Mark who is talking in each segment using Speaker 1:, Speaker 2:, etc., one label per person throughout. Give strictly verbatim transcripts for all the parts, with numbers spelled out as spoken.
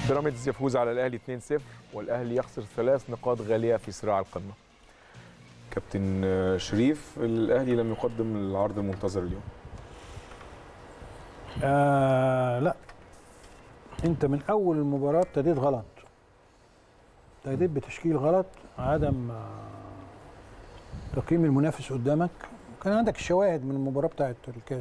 Speaker 1: بيراميدز يفوز على الاهلي اثنين صفر والاهلي يخسر ثلاث نقاط غاليه في صراع القمه. كابتن شريف، الاهلي لم يقدم العرض المنتظر اليوم.
Speaker 2: آه لا، انت من اول المباراه ابتديت غلط، ابتديت بتشكيل غلط، عدم تقييم المنافس قدامك. كان عندك الشواهد من المباراه بتاعت الكاس،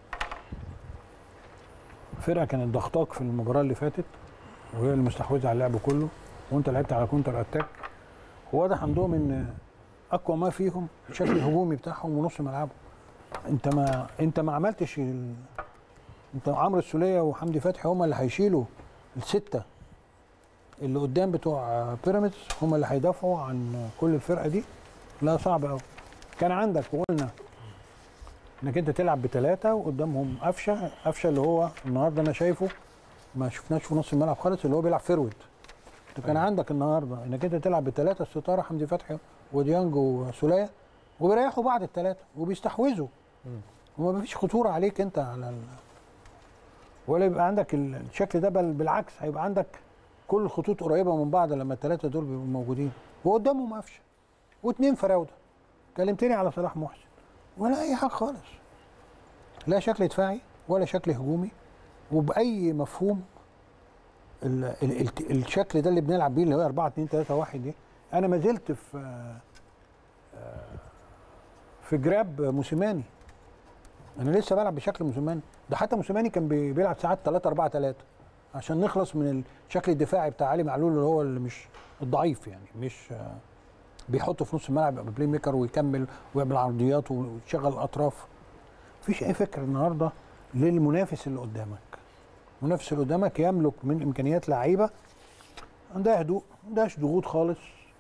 Speaker 2: فرقه كانت ضغطاك في المباراه اللي فاتت وهي المستحوذه على اللعب كله، وانت لعبت على كونتر اتاك. واضح عندهم ان اقوى ما فيهم الشكل الهجومي بتاعهم ونص ملعبهم. انت ما انت ما عملتش ال... انت عمرو السوليه وحمدي فتحي هم اللي هيشيلوا السته اللي قدام بتوع بيراميدز، هم اللي هيدافعوا عن كل الفرقه دي. لا صعب قوي. كان عندك وقلنا انك انت تلعب بثلاثه وقدامهم قفشه، قفشه اللي هو النهارده انا شايفه ما شفناش في نص الملعب خالص، اللي هو بيلعب فيرود. انت كان عندك النهارده انك انت تلعب بثلاثه الستاره، حمدي فتحي وديانج وسوليه، وبيريحوا بعض الثلاثه وبيستحوذوا وما فيش خطوره عليك انت على ال... ولا يبقى عندك الشكل ده، بل بالعكس هيبقى عندك كل الخطوط قريبه من بعض لما الثلاثه دول بيبقوا موجودين، وقدامهم قفشه واثنين فراوده. كلمتني على صلاح محسن ولا اي حاجه خالص، لا شكل دفاعي ولا شكل هجومي، وباي مفهوم ال ال ال الشكل ده اللي بنلعب بيه اللي هو أربعة اتنين تلاتة واحد دي. انا ما زلت في في جراب موسيماني، انا لسه بلعب بشكل موسيماني. ده حتى موسيماني كان بيلعب ساعات تلاتة أربعة تلاتة عشان نخلص من الشكل الدفاعي بتاع علي معلول اللي هو اللي مش الضعيف، يعني مش بيحطه في نص الملعب يبقى بلاي ميكر ويكمل ويعمل عرضيات ويشغل الاطراف. مفيش اي فكر النهارده للمنافس اللي قدامك. المنافس اللي قدامك يملك من امكانيات لعيبه عندها هدوء، ما عندهاش ضغوط خالص.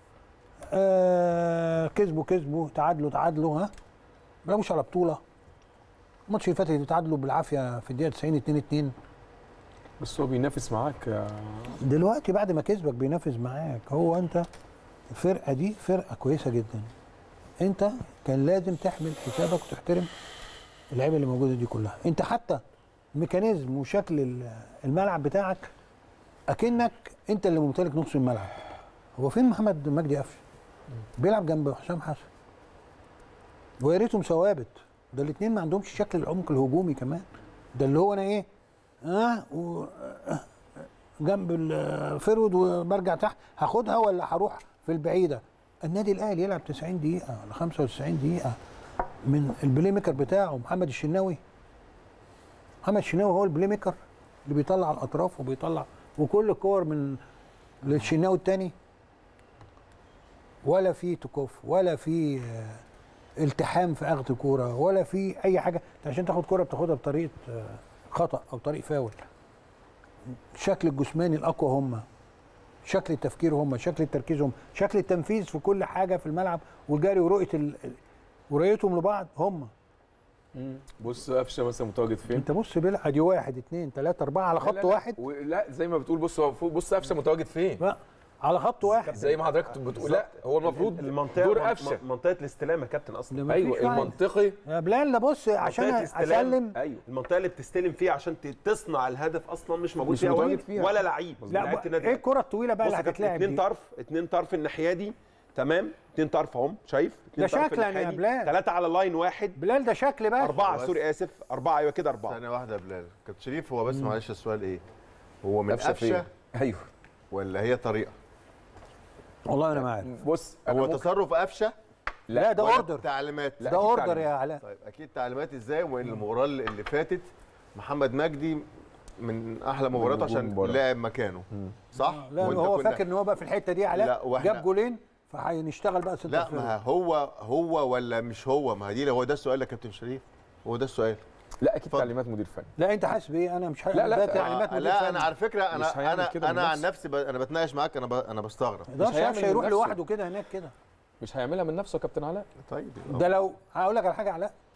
Speaker 2: آه كسبوا كسبوا، تعادلوا تعادلوا، ها ما لعبوش على بطوله. الماتش اللي فات اتعادلوا بالعافيه في الدقيقه تسعين اتنين اتنين.
Speaker 1: بس هو بينافس معاك
Speaker 2: دلوقتي بعد ما كسبك بينافس معاك. هو انت الفرقه دي فرقه كويسه جدا، انت كان لازم تحمل حسابك وتحترم اللعيبه اللي موجوده دي كلها. انت حتى ميكانيزم وشكل الملعب بتاعك اكنك انت اللي ممتلك نص الملعب. هو فين محمد مجدي قفشه؟ بيلعب جنب حسام حسن ويا ريتهم ثوابت. ده الاثنين ما عندهمش شكل العمق الهجومي كمان. ده اللي هو انا ايه اه و جنب الفرود وبرجع تحت هاخدها ولا هروح في البعيده. النادي الاهلي يلعب تسعين دقيقه ولا خمسة وتسعين دقيقه من البلاي ميكر بتاعه محمد الشناوي. محمد الشناوي هو البلاي ميكر اللي بيطلع على الاطراف وبيطلع وكل الكور من للشناوي الثاني. ولا في تكوف ولا في التحام في اخذ الكوره ولا في اي حاجه. انت عشان تاخد كوره بتاخدها بطريقه خطا او طريق فاول. شكل الجسماني الاقوى هم، شكل التفكير هم، شكل التركيز هم، شكل التنفيذ في كل حاجه في الملعب والجري ورؤيه ال... ورؤيتهم لبعض هم.
Speaker 1: بص قفشه مثلا متواجد فين؟
Speaker 2: انت بص بيلعب ادي واحد اثنين ثلاثه اربعه على خط لا لا واحد.
Speaker 1: لا زي ما بتقول بص هو بص قفشه متواجد فين؟
Speaker 2: لا على خط واحد
Speaker 1: زي ما حضرتك بتقول. لا هو المفروض
Speaker 3: المنطقه
Speaker 1: دور قفشه
Speaker 3: منطقه الاستلام يا كابتن اصلا.
Speaker 1: ايوه المنطقي
Speaker 2: يا بلال. لا بص عشان اسلم.
Speaker 3: ايوه المنطقه اللي بتستلم فيها عشان تصنع الهدف اصلا مش موجود فيها, ولا, فيها ولا لعيب.
Speaker 2: لا ايه الكره الطويله بقى اللي هتتلعب؟
Speaker 3: اتنين طرف اتنين طرف الناحيه دي تمام، اتنين طرف اهم شايف؟
Speaker 2: ده شكلا يا بلال.
Speaker 3: ثلاثه على لاين واحد.
Speaker 2: بلال ده شكل بقى.
Speaker 3: اربعه سوري اسف اربعه. ايوه كده اربعه.
Speaker 4: ثانيه واحده يا بلال. كابتن شريف هو بس معلش السؤال ايه؟ هو من قفشه
Speaker 1: ايوه
Speaker 4: ولا هي طريقه؟
Speaker 2: والله انا ما عارف.
Speaker 4: بص هو تصرف قفشه؟
Speaker 2: لا ده اوردر.
Speaker 4: تعليمات.
Speaker 2: ده اوردر يا علاء.
Speaker 4: طيب اكيد تعليمات ازاي؟ وان المباراه اللي فاتت محمد مجدي من احلى مبارياته عشان لاعب مكانه صح؟
Speaker 2: لا هو فاكر ان هو بقى في الحته دي علاء جاب جولين فهنشتغل بقى
Speaker 4: لا ما هو هو ولا مش هو؟ ما دي هو ده السؤال يا كابتن شريف، هو ده السؤال.
Speaker 1: لا اكيد تعليمات مدير فني.
Speaker 2: لا انت حاسس بايه؟ انا مش
Speaker 1: لا لا
Speaker 2: ده تعليمات مدير
Speaker 4: لا
Speaker 2: فني.
Speaker 4: انا على فكره انا انا انا عن نفسي ب... انا بتناقش معاك. انا ب... انا بستغرب.
Speaker 2: مش هيروح لوحده كده هناك كده.
Speaker 1: مش هيعملها من نفسه يا كابتن علاء.
Speaker 4: طيب
Speaker 2: ده لو هقول لك على حاجه علاء،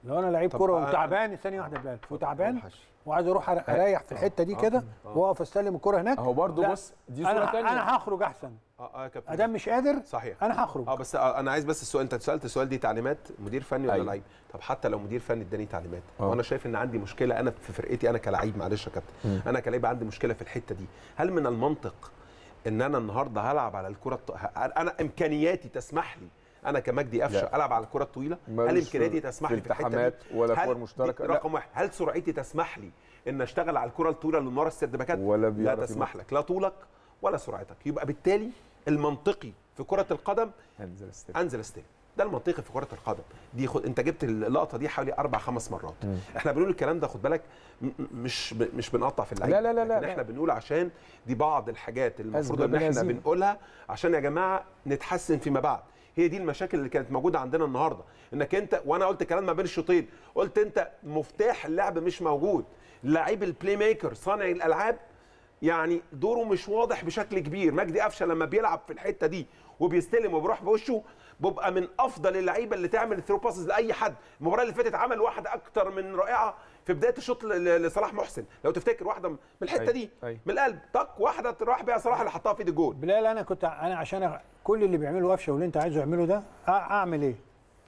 Speaker 2: لو انا لعيب كوره وتعبان ثانيه واحده بلال وتعبان وعايز اروح اريح في الحته دي كده واقف استلم الكوره هناك
Speaker 1: اهو برضه. بص دي صوره ثانيه،
Speaker 2: انا هخرج احسن.
Speaker 3: اه اه يا كابتن
Speaker 2: ادام مش قادر
Speaker 3: صحيح
Speaker 2: انا هخرج.
Speaker 3: اه بس آه انا عايز بس السؤال، انت سالت السؤال دي تعليمات مدير فني ولا
Speaker 1: أيوة.
Speaker 3: لعيب؟ طب حتى لو مدير فني اداني تعليمات
Speaker 1: أوه.
Speaker 3: وانا شايف ان عندي مشكله انا في فرقتي انا كلاعب، معلش يا كابتن انا كلاعب عندي مشكله في الحته دي، هل من المنطق ان انا النهارده هلعب على الكره الط... انا امكانياتي تسمح لي انا كمجدي قفشه العب على الكره الطويله؟ هل امكانياتي تسمح لي في الحته دي
Speaker 1: ولا كور مشتركه؟
Speaker 3: رقم واحد، هل سرعتي تسمح لي ان اشتغل على الكره الطويله اللي من ورا السد باكات؟
Speaker 1: ولا
Speaker 3: لا تسمح لك، لا طولك ولا سرعتك. يبقى بالتالي المنطقي في كره القدم
Speaker 1: انزل استلم،
Speaker 3: انزل استلم. ده المنطقي في كره القدم دي. خد انت جبت اللقطه دي حوالي اربع خمس مرات. مم. احنا بنقول الكلام ده خد بالك مش ب... مش بنقطع في اللعيبه،
Speaker 1: لا لا لا لا
Speaker 3: احنا بنقول عشان دي بعض الحاجات المفروض ان احنا بنقولها عشان يا جماعه نتحسن فيما بعد. هي دي المشاكل اللي كانت موجوده عندنا النهارده، انك انت وانا قلت كلام ما بين الشوطين، قلت انت مفتاح اللعب مش موجود، اللعيب البلاي ميكر صانع الالعاب يعني دوره مش واضح بشكل كبير. مجدي قفشه لما بيلعب في الحته دي وبيستلم وبيروح بوشه بيبقى من افضل اللعيبه اللي تعمل ثرو باسز لاي حد. المباراه اللي فاتت عمل واحده اكتر من رائعه في بدايه الشوط لصلاح محسن، لو تفتكر واحده من الحته دي أي. من القلب طق واحده راح بيها صلاح اللي حطها في ايد الجول.
Speaker 2: بلال انا كنت انا عشان كل اللي بيعمله قفشه واللي انت عايزه يعمله ده اعمل ايه؟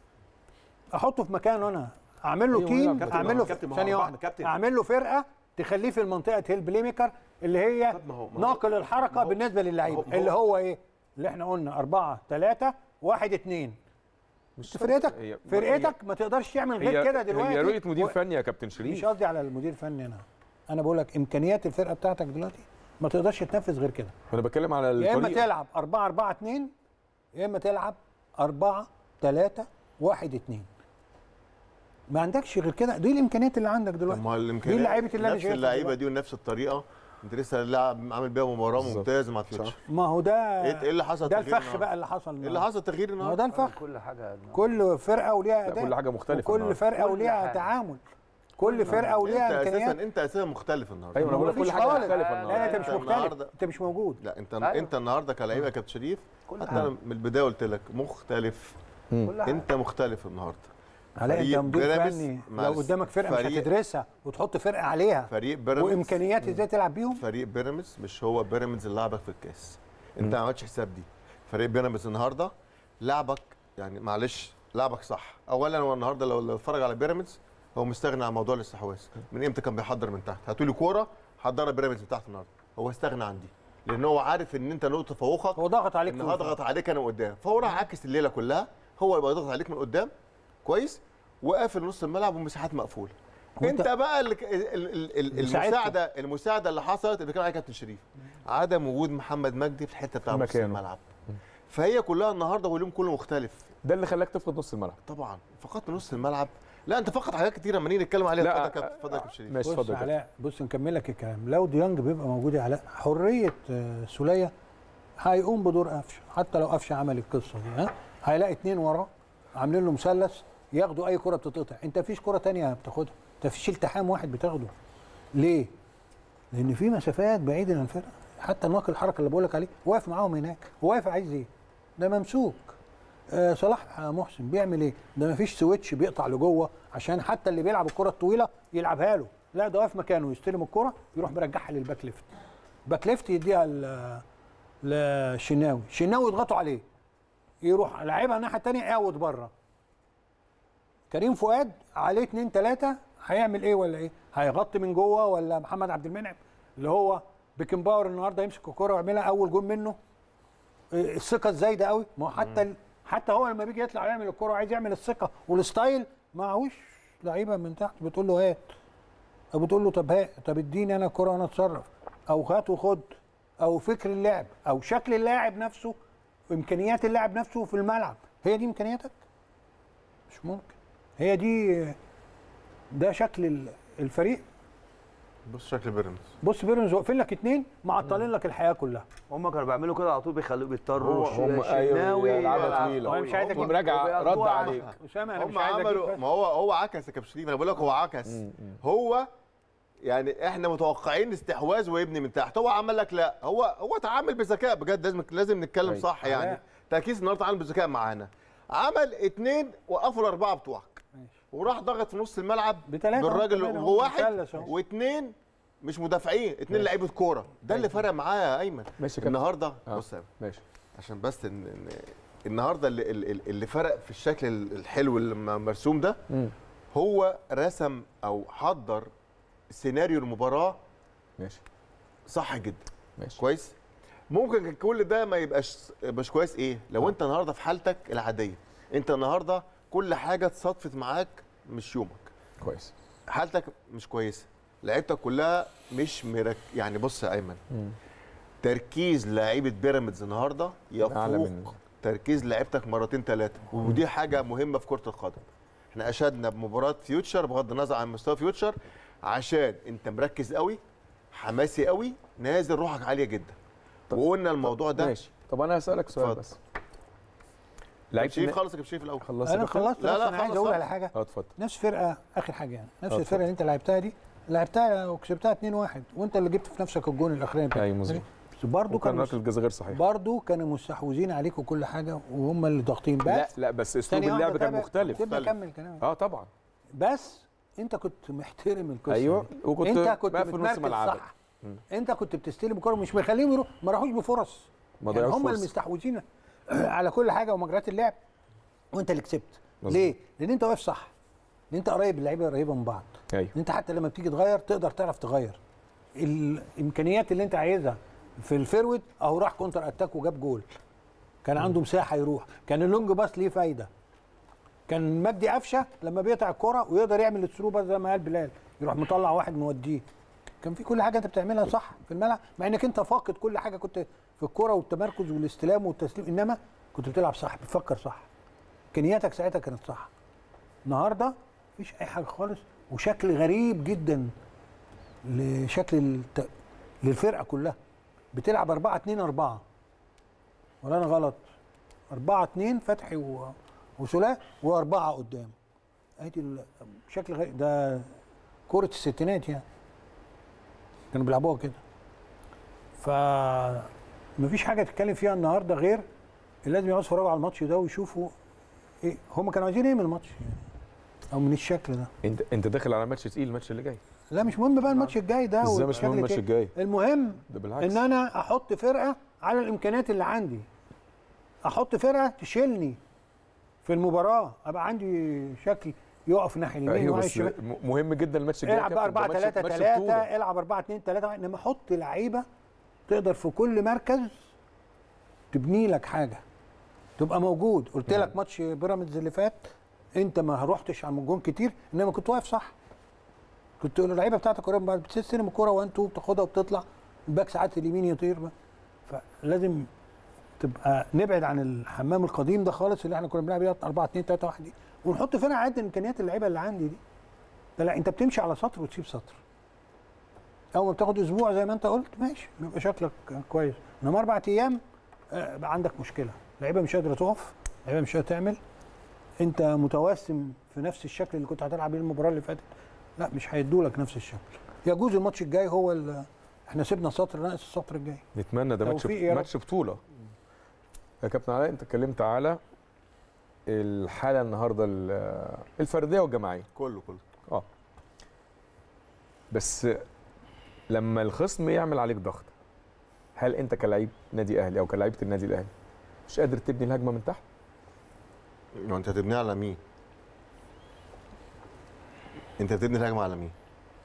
Speaker 2: احطه في مكانه انا، اعمل له تيم، اعمل له ثانيه واحده، اعمل له فرقه تخليه في المنطقه هي البلاي ميكر اللي هي ناقل الحركه بالنسبه للعيبه اللي هو ايه؟ اللي احنا قلنا أربعة ثلاثة واحد اثنين. مش فرقتك فرقتك ما تقدرش تعمل غير كده دلوقتي.
Speaker 1: هي رؤيه مدير فني يا كابتن شريف.
Speaker 2: مش قصدي على المدير الفني، انا انا بقول لك امكانيات الفرقه بتاعتك دلوقتي ما تقدرش تنفذ غير كده.
Speaker 1: انا بتكلم على الطريقه،
Speaker 2: يا اما تلعب أربعة أربعة اثنين يا اما تلعب أربعة ثلاثة واحد اثنين. ما عندكش غير كده، دي الامكانيات اللي عندك دلوقتي.
Speaker 4: ما الامكانيات
Speaker 2: دي اللعيبه اللي انا شايفها،
Speaker 4: نفس اللعيبه دي ونفس الطريقه انت لسه لاعب عامل بيها مباراه ممتازه مع فيوتشر.
Speaker 2: ما هو ده
Speaker 4: ايه اللي حصل؟
Speaker 2: ده الفخ بقى اللي حصل.
Speaker 4: ايه اللي حصل تغيير النهارده؟
Speaker 2: ما ده الفخ.
Speaker 5: كل حاجه
Speaker 2: كل فرقه وليها اداء،
Speaker 1: كل حاجه مختلفه،
Speaker 2: كل فرقه وليها تعامل، كل فرقه وليها امكانيات.
Speaker 4: انت اساسا انت اساسا مختلف النهارده.
Speaker 1: ايوه انا بقول لك كل حاجه مختلفه النهارده.
Speaker 2: لا انت مش مختلف، انت مش موجود.
Speaker 4: لا انت أيوة. انت النهارده كلاعب يا كابتن شريف حتى انا من البدايه قلت لك مختلف. انت مختلف النهارده.
Speaker 2: علاء انت مدير فني، لو قدامك فرقه مش هتدرسها وتحط فرقه عليها
Speaker 4: فريق بيراميدز
Speaker 2: وامكانيات ازاي تلعب بيهم.
Speaker 4: فريق بيراميدز مش هو بيراميدز اللي لعبك في الكاس، انت ما عملتش حساب دي. فريق بيراميدز النهارده لعبك يعني معلش لعبك صح. اولا هو النهارده لو اتفرج على بيراميدز هو مستغني عن موضوع الاستحواذ. من امتى كان بيحضر من تحت؟ هاتوا لي كوره حضرها بيراميدز من تحت النهارده، هو استغنى عن دي لان هو عارف ان انت نقطه تفوقك،
Speaker 2: هو ضغط عليك،
Speaker 4: ان هضغط عليك انا من قدام، فهو راح عكس الليله كلها. هو يبقى ضغط عليك من قدام كويس وقافل نص الملعب ومساحات مقفوله. انت بقى ال ال ال المساعده المساعده اللي حصلت اللي كان عليها كابتن شريف عدم وجود محمد مجدي في الحته بتاع نص الملعب. فهي كلها النهارده واليوم كله مختلف.
Speaker 1: ده اللي خلاك تفقد نص الملعب.
Speaker 4: طبعا فقدت نص الملعب. لا انت فقدت حاجات كتيره لما نيجي نتكلم عليها. اتفضل يا اتفضل يا كابتن شريف.
Speaker 2: ماشي اتفضل. بص علاء، بص نكمل لك الكلام. لو ديانج بيبقى موجود يا علاء حريه سوليه هيقوم بدور قفشه، حتى لو قفشه عمل القصه دي ها هيلاقي اثنين وراه عاملين له مثلث ياخدوا اي كره بتتقطع. انت مفيش كره ثانيه بتاخدها، انت مفيش التحام واحد بتاخده. ليه؟ لان في مسافات بعيده عن الفرقه، حتى ناقل الحركه اللي بقول لك عليه واقف معاهم هناك، هو واقف عايز ايه؟ ده ممسوك. آه صلاح محسن بيعمل ايه؟ ده مفيش سويتش بيقطع لجوه عشان حتى اللي بيلعب الكره الطويله يلعبها له، لا ده واقف مكانه يستلم الكره يروح مرجعها للباك ليفت. باك ليفت يديها للشناوي، الشناوي يضغطوا عليه يروح لاعبها الناحيه الثانيه يعود بره. كريم فؤاد عليه اثنين ثلاثه هيعمل ايه ولا ايه؟ هيغطي من جوه ولا محمد عبد المنعم اللي هو بيكن باور النهارده يمسك الكوره ويعملها اول جول منه؟ الثقه الزايده قوي. ما هو حتى حتى هو لما بيجي يطلع يعمل الكوره وعايز يعمل الثقه والستايل معهوش لعيبه من تحت بتقول له هات، او بتقول له طب هات، طب اديني انا الكوره وانا اتصرف، او هات وخد، او فكر اللعب او شكل اللاعب نفسه وامكانيات اللاعب نفسه في الملعب. هي دي امكانياتك؟ مش ممكن. هي دي ده شكل الفريق.
Speaker 4: بص شكل بيراميدز،
Speaker 2: بص بيراميدز واقفين لك اثنين معطلين لك الحياه كلها.
Speaker 5: هم كانوا بيعملوا كده على طول، بيخلوه بيضطروا
Speaker 1: هم
Speaker 5: الشناوي
Speaker 1: يلعبها طويله.
Speaker 2: هو مش عايز اجيب
Speaker 1: مراجعه رد عليك
Speaker 2: اسامه. انا
Speaker 4: هم
Speaker 2: مش عايز
Speaker 4: عملوا، ما هو هو عكس يا كابتن شريف. انا بقول لك هو عكس. هو يعني احنا متوقعين استحواذ ويبني من تحت، هو عمل لك لا، هو هو تعامل بذكاء بجد. لازم لازم نتكلم أي. صح يعني. تركيز النهارده تعامل بذكاء معانا. عمل اثنين وقفوا الاربعه بتوعك. ماشي. وراح ضغط في نص الملعب
Speaker 2: بتلاتة
Speaker 4: بالراجل
Speaker 2: كمان أهو،
Speaker 4: وهو واحد
Speaker 2: مثلث أهو.
Speaker 4: واثنين مش مدافعين، اثنين لعيبه كوره. ده اللي فرق معايا يا ايمن
Speaker 1: ماشي كابتن.
Speaker 4: النهارده.
Speaker 1: آه.
Speaker 4: بص يا
Speaker 1: ماشي
Speaker 4: عشان بس إن إن النهارده اللي, اللي اللي فرق في الشكل الحلو اللي مرسوم ده،
Speaker 1: مم.
Speaker 4: هو رسم او حضر سيناريو المباراه
Speaker 1: ماشي
Speaker 4: صح جدا.
Speaker 1: ماشي
Speaker 4: كويس. ممكن كل ده ما يبقاش مش كويس ايه لو
Speaker 1: آه.
Speaker 4: انت النهارده في حالتك العاديه، انت النهارده كل حاجه اتصادفت معاك مش يومك،
Speaker 1: كويس.
Speaker 4: حالتك مش كويسه، لعيبتك كلها مش مرك... يعني بص يا ايمن،
Speaker 1: مم.
Speaker 4: تركيز لعيبه بيراميدز النهارده
Speaker 1: أعلى
Speaker 4: يفوق
Speaker 1: من-
Speaker 4: تركيز لعيبتك مرتين ثلاثه، ودي حاجه مهمه في كره القدم. احنا اشدنا بمباراه فيوتشر بغض النظر عن مستوى فيوتشر، عشان انت مركز قوي، حماسي قوي، نازل روحك عاليه جدا.
Speaker 1: طب-
Speaker 4: وقلنا الموضوع ده.
Speaker 1: ماشي. طب انا هسالك سؤال
Speaker 4: اتفضل.
Speaker 1: بس.
Speaker 4: لعيب شريف
Speaker 1: النا-
Speaker 4: خلص يا شريف الاول.
Speaker 1: خلصت
Speaker 2: انا
Speaker 1: يا كابتن؟
Speaker 2: خلصت.
Speaker 4: لا،
Speaker 2: بس
Speaker 4: لا،
Speaker 2: انا عايز
Speaker 4: خلص
Speaker 2: اقول
Speaker 4: خلص.
Speaker 2: على حاجه.
Speaker 1: اه اتفضل.
Speaker 2: نفس فرقه اخر حاجه يعني نفس
Speaker 1: اه،
Speaker 2: الفرقه
Speaker 1: اتفضل.
Speaker 2: اللي انت لعبتها دي لعبتها وكسبتها اتنين واحد وانت اللي جبت في نفسك الجون الاخراني بتاعك.
Speaker 1: ايوه مظبوط.
Speaker 2: بس برضه
Speaker 1: وكان
Speaker 2: كانوا
Speaker 1: ركله جزاء غير صحيح.
Speaker 2: برضه كانوا مستحوذين عليك وكل حاجه وهم اللي ضاغطين. بس
Speaker 1: لا لا بس اسلوب
Speaker 2: ثانية
Speaker 1: اللعب
Speaker 2: واحدة
Speaker 1: كان
Speaker 2: تابع.
Speaker 1: مختلف.
Speaker 2: سيبني
Speaker 4: مختلف.
Speaker 2: اكمل كلامي.
Speaker 1: اه طبعا.
Speaker 2: بس انت كنت محترم القصه
Speaker 1: ايوه
Speaker 2: دي.
Speaker 1: وكنت
Speaker 2: انت كنت
Speaker 1: بقى في نص
Speaker 2: متمركز
Speaker 1: ملعبك.
Speaker 2: صح. انت كنت بتستلم الكوره مش مخليهم يروح ما راحوش بفرص.
Speaker 1: ما
Speaker 2: يعني
Speaker 1: ضيعوش
Speaker 2: هم اللي
Speaker 1: فرصة.
Speaker 2: مستحوذين على كل حاجه ومجريات اللعب وانت اللي كسبت.
Speaker 1: مظبوط.
Speaker 2: ليه؟ لان انت واقف صح. لان انت قريب، اللعيبه قريبه من بعض.
Speaker 1: ايوه
Speaker 2: انت حتى لما بتيجي تغير تقدر تعرف تغير الامكانيات اللي انت عايزها في الفيرود. اهو راح كونتر اتاك وجاب جول، كان عنده مساحه يروح، كان اللونج باس ليه فايده، كان مجدي قفشه لما بيقطع الكره ويقدر يعمل الثرو باس زي ما قال بلال يروح مطلع واحد موديه. كان في كل حاجه انت بتعملها صح في الملعب، مع انك انت فاقد كل حاجه كنت في الكره والتمركز والاستلام والتسليم، انما كنت بتلعب صح، بتفكر صح، امكانياتك ساعتها كانت صح. النهارده مفيش اي حاجه خالص، وشكل غريب جدا لشكل الت... للفرقه كلها. بتلعب أربعة اتنين أربعة ولا انا غلط؟ أربعة اتنين فتحي و... وسلاة واربعه قدام. ادي ال- شكل غريب ده، كره الستينات يعني كانوا بيلعبوها كده. ف مفيش حاجه تتكلم فيها النهارده غير لازم يقعدوا يتفرجوا على الماتش ده ويشوفوا ايه هم كانوا عايزين ايه من الماتش يعني. او من الشكل ده.
Speaker 1: انت انت داخل على ماتش تقيل الماتش اللي جاي.
Speaker 2: لا مش مهم بقى الماتش الجاي ده
Speaker 1: ازاي مش
Speaker 2: والشكل
Speaker 1: مهم الماتش
Speaker 2: كده.
Speaker 1: الجاي؟
Speaker 2: المهم
Speaker 1: ده بالعكس.
Speaker 2: ان انا احط فرقه على الامكانيات اللي عندي، احط فرقه تشيلني في المباراه، ابقى عندي شكل يقف الناحيه اليمين
Speaker 1: ايوه
Speaker 2: وعلى
Speaker 1: بس
Speaker 2: الشمال.
Speaker 1: م- مهم جدا الماتش الجاي.
Speaker 2: العب بقى أربعة ثلاثة ثلاثة، العب أربعة اتنين ثلاثة، انما حط لعيبه تقدر في كل مركز تبني لك حاجه، تبقى موجود. قلت لك ماتش بيراميدز اللي فات انت ما رحتش على الجون كتير، انما كنت واقف صح. كنت اللعيبه بتاعتك قريبه من بعض، بتستلم الكوره وانتو بتاخدها وبتطلع الباك ساعات اليمين يطير بقى. فلازم تبقى نبعد عن الحمام القديم ده خالص اللي احنا كنا بنلعب بيه أربعة اتنين ثلاثة واحد دي، ونحط فرقه عد امكانيات اللعيبه اللي عندي دي. لا لا انت بتمشي على سطر وتسيب سطر. اول ما بتاخد اسبوع زي ما انت قلت ماشي بيبقى شكلك كويس، انما اربع ايام آه، بقى عندك مشكله، لعيبه مش قادره تقف، لعيبه مش قادره تعمل، انت متوسم في نفس الشكل اللي كنت هتلعب بيه المباراه اللي فاتت، لا مش هيدولك نفس الشكل. يجوز الماتش الجاي هو ال- احنا سيبنا سطر ناقص السطر الجاي.
Speaker 1: نتمنى ده ماتش
Speaker 2: توفيق يا رب.
Speaker 1: ماتش بطوله. يا كابتن علاء انت اتكلمت على الحاله النهارده ال- الفرديه والجماعيه.
Speaker 4: كله كله
Speaker 1: اه بس لما الخصم يعمل عليك ضغط، هل انت كلاعب نادي اهلي او كلاعيبه النادي الاهلي مش قادر تبني الهجمه من تحت؟
Speaker 4: ما انت هتبنيها على مين؟ انت هتبني الهجمه على مين؟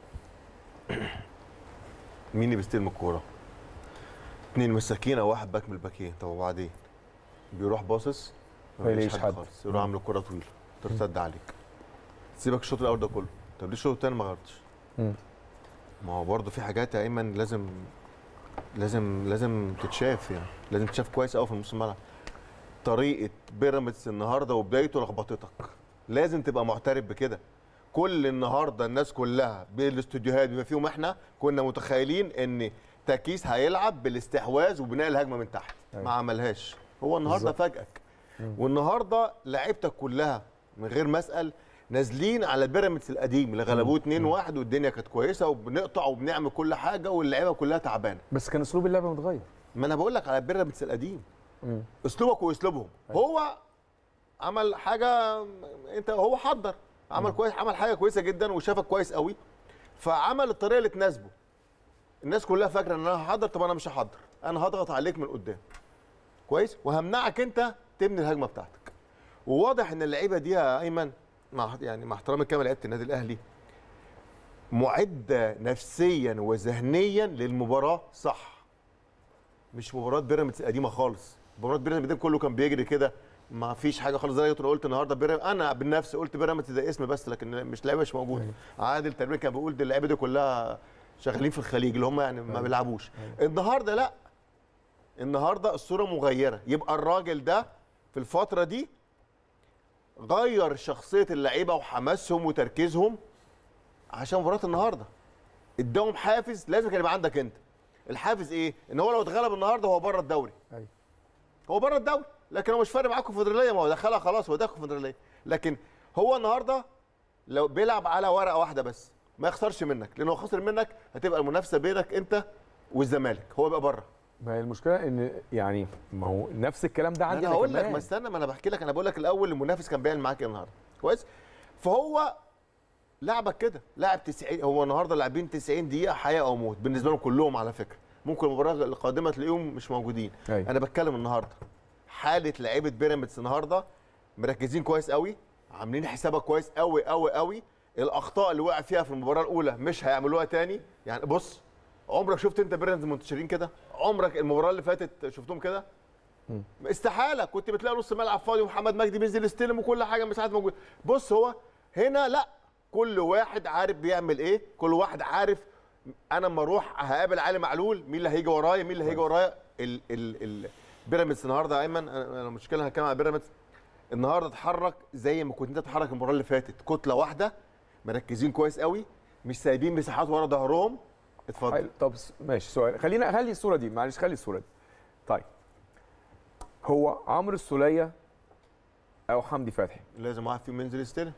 Speaker 4: مين اللي بيستلم الكوره؟ اتنين مساكين او واحد باك من الباكين، طب وبعدين؟ بيروح باصص
Speaker 1: ما يلاقيش حد.
Speaker 4: خالص، يروح عامل الكوره طويله ترتد عليك. سيبك الشوط الاول ده كله، طب ليه الشوط الثاني ما غيرتش؟
Speaker 1: مم.
Speaker 4: ما هو برضه في حاجات يا ايمن لازم لازم لازم تتشاف، يعني لازم تتشاف كويس قوي في نص الملعب. طريقه بيراميدز النهارده وبدايته لخبطتك، لازم تبقى معترف بكده. كل النهارده الناس كلها بالاستوديوهات بما فيهم احنا كنا متخيلين ان تاكيس هيلعب بالاستحواذ وبناء الهجمه من تحت،
Speaker 1: أيوة.
Speaker 4: ما عملهاش. هو النهارده
Speaker 1: بالظبط.
Speaker 4: فاجئك. والنهارده لعيبتك كلها من غير ما اسال نازلين على بيراميدز القديم اللي غلبوه اتنين واحد والدنيا كانت كويسه وبنقطع وبنعمل كل حاجه واللعيبه كلها تعبانه.
Speaker 1: بس كان اسلوب اللعب متغير.
Speaker 4: ما انا بقول لك على بيراميدز القديم،
Speaker 1: مم.
Speaker 4: اسلوبك واسلوبهم.
Speaker 1: أيوة.
Speaker 4: هو عمل حاجه، انت هو حضر عمل كويس، عمل حاجه كويسه جدا وشافك كويس قوي، فعمل الطريقه اللي تناسبه. الناس كلها فاكره ان انا هحضر، طب انا مش هحضر، انا هضغط عليك من قدام كويس وهمنعك انت تبني الهجمه بتاعتك. وواضح ان اللعيبه دي يا ايمن مع يعني مع احترامي الكامل لعيبه النادي الاهلي معده نفسيا وذهنيا للمباراه صح. مش مباراه بيراميدز القديمه خالص، مباراه بيراميدز كله كان بيجري كده ما فيش حاجه خالص. زي ما قلت النهارده بيراميدز، انا بالنفس قلت بيراميدز ده اسم بس، لكن مش لعيبه مش موجوده. عادل تقريبا كان بيقول دي اللعيبه دي كلها شغالين في الخليج اللي هم يعني ما بيلعبوش. النهارده لا، النهارده الصوره مغيره. يبقى الراجل ده في الفتره دي غير شخصيه اللعيبه وحماسهم وتركيزهم عشان مباراه النهارده. اداهم حافز لازم كان يبقى عندك انت. الحافز ايه؟ ان هو لو اتغلب النهارده هو بره الدوري.
Speaker 1: ايوه
Speaker 4: هو بره الدوري، لكن هو مش فارق معاه الكونفدراليه، ما هو دخلها خلاص، هو داخل الكونفدراليه. لكن هو النهارده لو بيلعب على ورقه واحده بس ما يخسرش منك، لان هو خسر منك هتبقى المنافسه بينك انت والزمالك، هو يبقى بره.
Speaker 1: ما هي المشكله ان يعني ما هو نفس الكلام ده عندي
Speaker 4: انا هقول لك، ما استنى، ما انا بحكي لك، انا بقول لك الاول المنافس كان بيعمل معاك ايه النهارده كويس. فهو لعبك كده، لاعب تسعين، هو النهارده لاعبين تسعين دقيقه حياه او موت بالنسبه لهم كلهم على فكره. ممكن المباراه القادمه تلاقيهم مش موجودين.
Speaker 1: أيوة.
Speaker 4: انا بتكلم النهارده حاله لعيبه بيراميدز النهارده مركزين كويس قوي، عاملين حسابك كويس قوي قوي قوي. الاخطاء اللي وقع فيها في المباراه الاولى مش هيعملوها تاني. يعني بص، عمرك شفت انت بيراميدز منتشرين كده؟ عمرك المباراه اللي فاتت شفتهم كده؟ استحاله. كنت بتلاقي نص ملعب فاضي ومحمد مجدي بينزل يستلم وكل حاجه مساعد موجود. بص هو هنا لا، كل واحد عارف بيعمل ايه، كل واحد عارف انا لما اروح هقابل علي معلول مين اللي هيجي ورايا، مين اللي هيجي ورايا. ال ال ال بيراميدز النهارده يا ايمن، انا المشكله هتكلم على بيراميدز النهارده اتحرك زي ما كنت انت تتحرك المباراه اللي فاتت، كتله واحده، مركزين كويس قوي، مش سايبين مساحات ورا ظهرهم. اتفضل.
Speaker 1: طب ماشي، سؤال، خلينا خلي الصوره دي، معلش خلي الصوره دي. طيب هو عمرو السوليه او حمدي فتحي
Speaker 4: لازم واحد فيهم ينزل يستلم.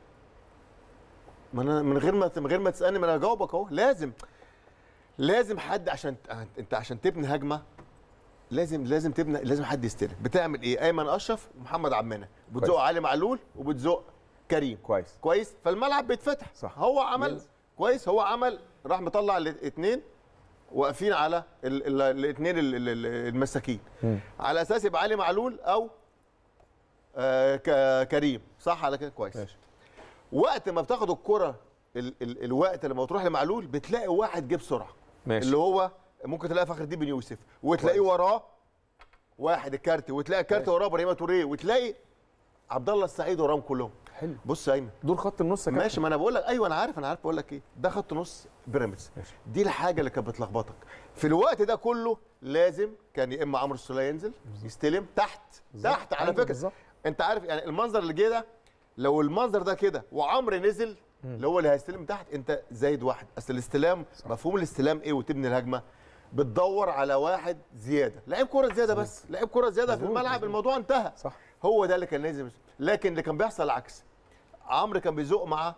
Speaker 4: ما انا من غير ما من غير ما تسالني ما انا هجاوبك اهو. لازم لازم حد، عشان انت عشان تبني هجمه لازم لازم تبني، لازم حد يستلم. بتعمل ايه؟ ايمن اشرف ومحمد عبد المنعم، بتزق علي معلول وبتزق كريم.
Speaker 1: كويس
Speaker 4: كويس، فالملعب بيتفتح.
Speaker 1: صح.
Speaker 4: هو عمل
Speaker 1: ينزل.
Speaker 4: كويس، هو عمل راح مطلع الاثنين واقفين على الاثنين المساكين على اساس يبقى علي معلول او آه كريم. صح على كده؟ كويس. ماشي. وقت ما بتاخد الكره ال ال الوقت لما تروح لمعلول بتلاقي واحد جه بسرعه. ماشي. اللي هو ممكن تلاقي فخر الدين بن يوسف، وتلاقيه وراه واحد الكارتي، وتلاقي الكارتي وراه ابراهيم توريه، وتلاقي عبد الله السعيد وراهم كلهم.
Speaker 1: حلو.
Speaker 4: بص يا ايمن،
Speaker 1: دول خط النص كده.
Speaker 4: ماشي، ما انا بقول لك ايوه انا عارف انا عارف بقول لك ايه، ده خط نص بيراميدز. دي الحاجه اللي كانت بتلخبطك في الوقت ده كله. لازم كان يا اما عمرو السوليه ينزل يستلم تحت بالزبط. تحت على فكره بالزبط. انت عارف يعني المنظر اللي جه ده، لو المنظر ده كده وعمرو نزل اللي هو اللي هيستلم تحت، انت زايد واحد. اصل الاستلام صح. مفهوم الاستلام ايه وتبني الهجمه؟ بتدور على واحد زياده، لعيب كره زياده، بس لعيب كره زياده في الملعب مزبوط. الموضوع انتهى. صح. هو ده اللي كان لازم. لكن اللي كان بيحصل العكس، عمرو كان بيزق مع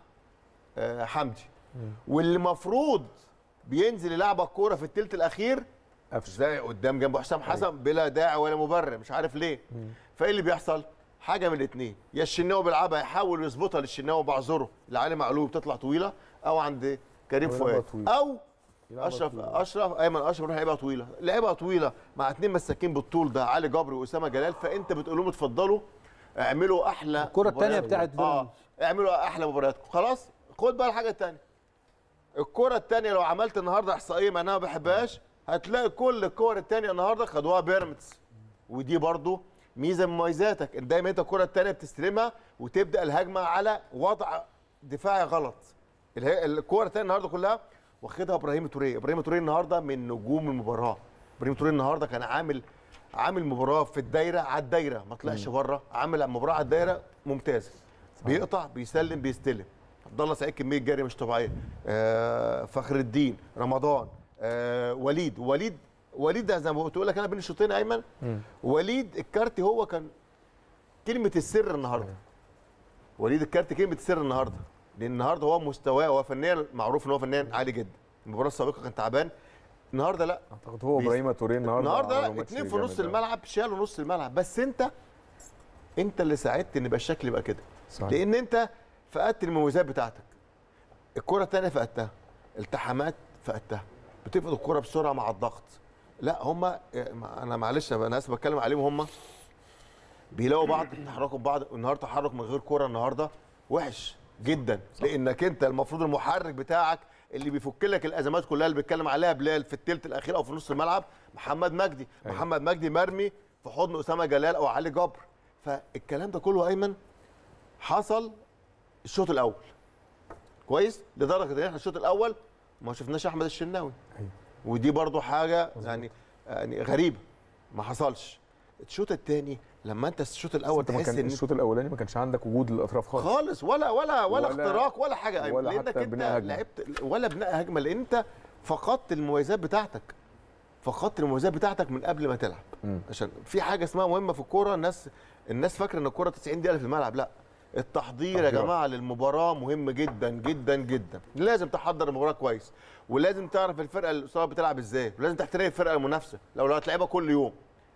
Speaker 4: حمدي، واللي المفروض بينزل يلعب الكوره في الثلث الاخير زي قدام جنبه حسام حسن بلا داعي ولا مبرر، مش عارف ليه. فايه اللي بيحصل؟ حاجه من الاثنين، يا الشناوي بيلعبها يحاول يظبطها للشناوي بعذره لعلي معلول بتطلع طويله، او عند كريم فؤاد، او اشرف اشرف ايمن اشرف يروح يلعبها طويله، لعبها طويله مع اثنين مساكين بالطول ده علي جبر واسامه جلال. فانت بتقول لهم اتفضلوا اعملوا احلى
Speaker 2: الكره الثانيه بتاعت
Speaker 4: اه اعملوا احلى مبارياتكم. خلاص خد بقى الحاجه الثانيه، الكره الثانيه لو عملت النهارده احصائيه مع انها ما بحبهاش، هتلاقي كل الكور الثانيه النهارده خدوها بيراميدز. ودي برضو ميزه من مميزاتك، ان دايما انت الكره الثانيه بتستلمها وتبدا الهجمه على وضع دفاعي غلط. الكره الثانيه النهارده كلها واخدها ابراهيم توريه. ابراهيم توريه النهارده من نجوم المباراه. ابراهيم توريه النهارده كان عامل عامل مباراه في الدايره على الدايره، ما طلعش بره، عامل مباراه على الدايره ممتازه. بيقطع بيسلم بيستلم. عبد الله سعيد كميه جري مش طبيعيه. آه فخر الدين، رمضان، آه وليد وليد وليد ده زي ما بقول لك انا بين الشوطين ايمن. مم. وليد الكارتي هو كان كلمه السر النهارده. وليد الكارتي كلمه السر النهارده، لان النهارده هو مستواه هو فنيا معروف ان هو فنيا عالي جدا. المباراه السابقه كان تعبان، النهارده لا.
Speaker 1: اعتقد هو ابراهيم توريه النهارده
Speaker 4: النهارده اثنين في نص الملعب شالوا نص الملعب، بس انت انت اللي ساعدت ان يبقى الشكل يبقى كده. لان انت فقدت المميزات بتاعتك. الكره الثانيه فقدتها، التحامات فقدتها، بتفقد الكره بسرعه مع الضغط. لا هم انا معلش انا اسف بتكلم عليهم، هم بيلاقوا بعض تحركوا ببعض. النهارده تحرك من غير كره النهارده وحش جدا، لانك انت المفروض المحرك بتاعك اللي بيفك لك الازمات كلها اللي بيتكلم عليها بلال في الثلث الاخير او في نص الملعب محمد مجدي. أيوة. محمد مجدي مرمي في حضن اسامه جلال او علي جبر. فالكلام ده كله ايمن حصل الشوط الاول كويس، لدرجه ان احنا الشوط الاول ما شفناش احمد الشناوي. أيوة. ودي برضو حاجه يعني يعني غريبه ما حصلش. الشوط الثاني لما انت الشوط الاول تحس ان
Speaker 1: الشوط الاولاني ما كانش عندك وجود للاطراف خالص
Speaker 4: خالص ولا ولا ولا, ولا اختراق ولا حاجه ايمن، لانك انت لعبت ولا بناء هجمه، لان انت فقدت المميزات بتاعتك فقدت المميزات بتاعتك من قبل ما تلعب. م. عشان في حاجه اسمها مهمه في الكوره، الناس الناس فاكره ان الكوره تسعين دقيقه في الملعب. لا، التحضير يا جماعه للمباراه مهم جدا جدا جدا. لازم تحضر المباراه كويس، ولازم تعرف الفرقه اللي قصادك بتلعب ازاي، ولازم تحترم الفرقه المنافسه لو لو هتلعبها كل يوم.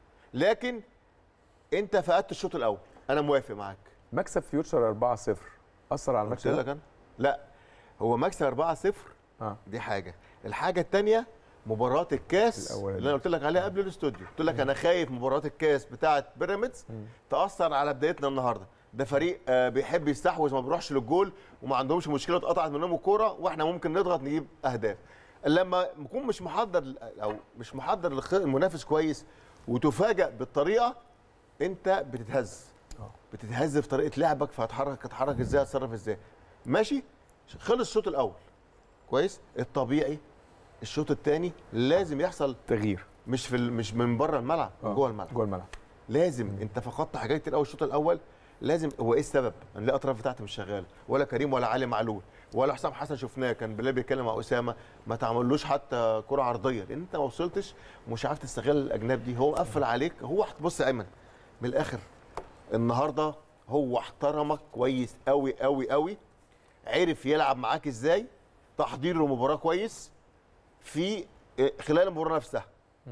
Speaker 4: لكن انت فقدت الشوط الاول. انا موافق معاك.
Speaker 1: مكسب فيوتشر أربعة صفر اثر على المكسب
Speaker 4: ده؟ لا، هو مكسب أربعة صفر آه. دي حاجه. الحاجه الثانيه مباراه الكاس اللي انا قلت لك عليها قبل الاستوديو. قلت لك انا خايف مباراه الكاس بتاعه بيراميدز تاثر على بدايتنا النهارده. ده فريق بيحب يستحوذ، ما بيروحش للجول وما عندهمش مشكله اتقطعت منهم الكوره واحنا ممكن نضغط نجيب اهداف. لما نكون مش محضر او مش محضر المنافس كويس وتفاجئ بالطريقه، انت بتتهز بتتهز في طريقه لعبك. فهتحرك هتحرك ازاي، هتصرف ازاي. ماشي، خلص الشوط الاول كويس. الطبيعي الشوط الثاني لازم يحصل
Speaker 1: تغيير،
Speaker 4: مش في مش من بره الملعب، من جوه الملعب.
Speaker 1: جوه الملعب
Speaker 4: لازم. م. انت فقدت حاجات كتير قوي الشوط الاول. لازم. هو ايه السبب؟ ان الاطراف بتاعتي مش شغاله، ولا كريم ولا علي معلول ولا حسام حسن. شفناه كان بلال بيتكلم مع اسامه ما تعملوش حتى كره عرضيه، لان انت ما وصلتش ومش عارف تستغل الاجناب دي. هو مقفل عليك. هو بص يا ايمن من الاخر النهارده هو احترمك كويس قوي قوي قوي، عرف يلعب معاك ازاي، تحضير المباراه كويس في خلال المباراه نفسها.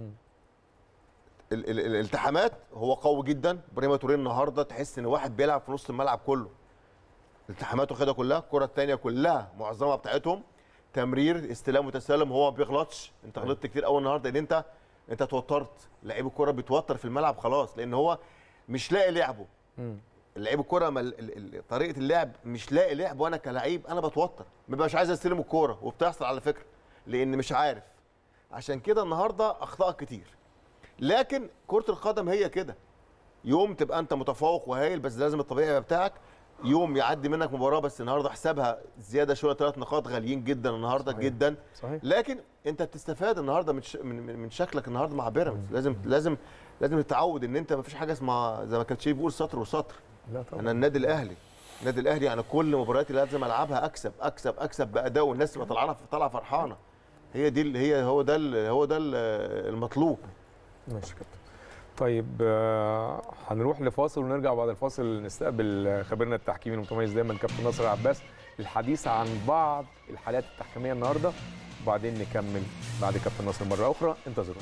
Speaker 4: الالتحامات هو قوي جدا. ابراهيم توريه النهارده تحس ان واحد بيلعب في نص الملعب كله. التحاماته واخدها كلها، الكره الثانيه كلها معظمها بتاعتهم تمرير استلام وتسلم. هو ما بيغلطش. انت غلطت كتير قوي النهارده، ان انت انت توترت. لعيب الكره بيتوتر في الملعب خلاص، لان هو مش لاقي لعبه. لعيب الكره مل... طريقه اللعب مش لاقي لعب، وانا كلاعب انا بتوتر، ما ببقاش عايز استلم الكوره. وبتحصل على فكره لان مش عارف. عشان كده النهارده اخطاء كتير. لكن كره القدم هي كده، يوم تبقى انت متفوق وهايل بس لازم الطبيعي بتاعك، يوم يعدي منك مباراه بس النهارده حسابها زياده شويه، ثلاث نقاط غاليين جدا النهارده. صحيح. جدا. صحيح. لكن انت بتستفاد النهارده من من, من شكلك النهارده مع بيراميدز. لازم لازم لازم تتعود ان انت ما فيش حاجه اسمها زي ما كان شيء بيقول سطر وسطر. لا طبعا. انا النادي الاهلي النادي الاهلي يعني كل مبارياتي لازم العبها اكسب اكسب اكسب باداء، والناس تبقى طالعه طالعه فرحانه. هي دي اللي هي هو ده هو ده المطلوب.
Speaker 1: ماشي كده. طيب آه هنروح لفاصل ونرجع بعد الفاصل نستقبل خبيرنا التحكيمي المتميز دايما كابتن ناصر عباس للحديث عن بعض الحالات التحكيميه النهارده، وبعدين نكمل بعد كابتن ناصر مره اخرى. انتظرونا.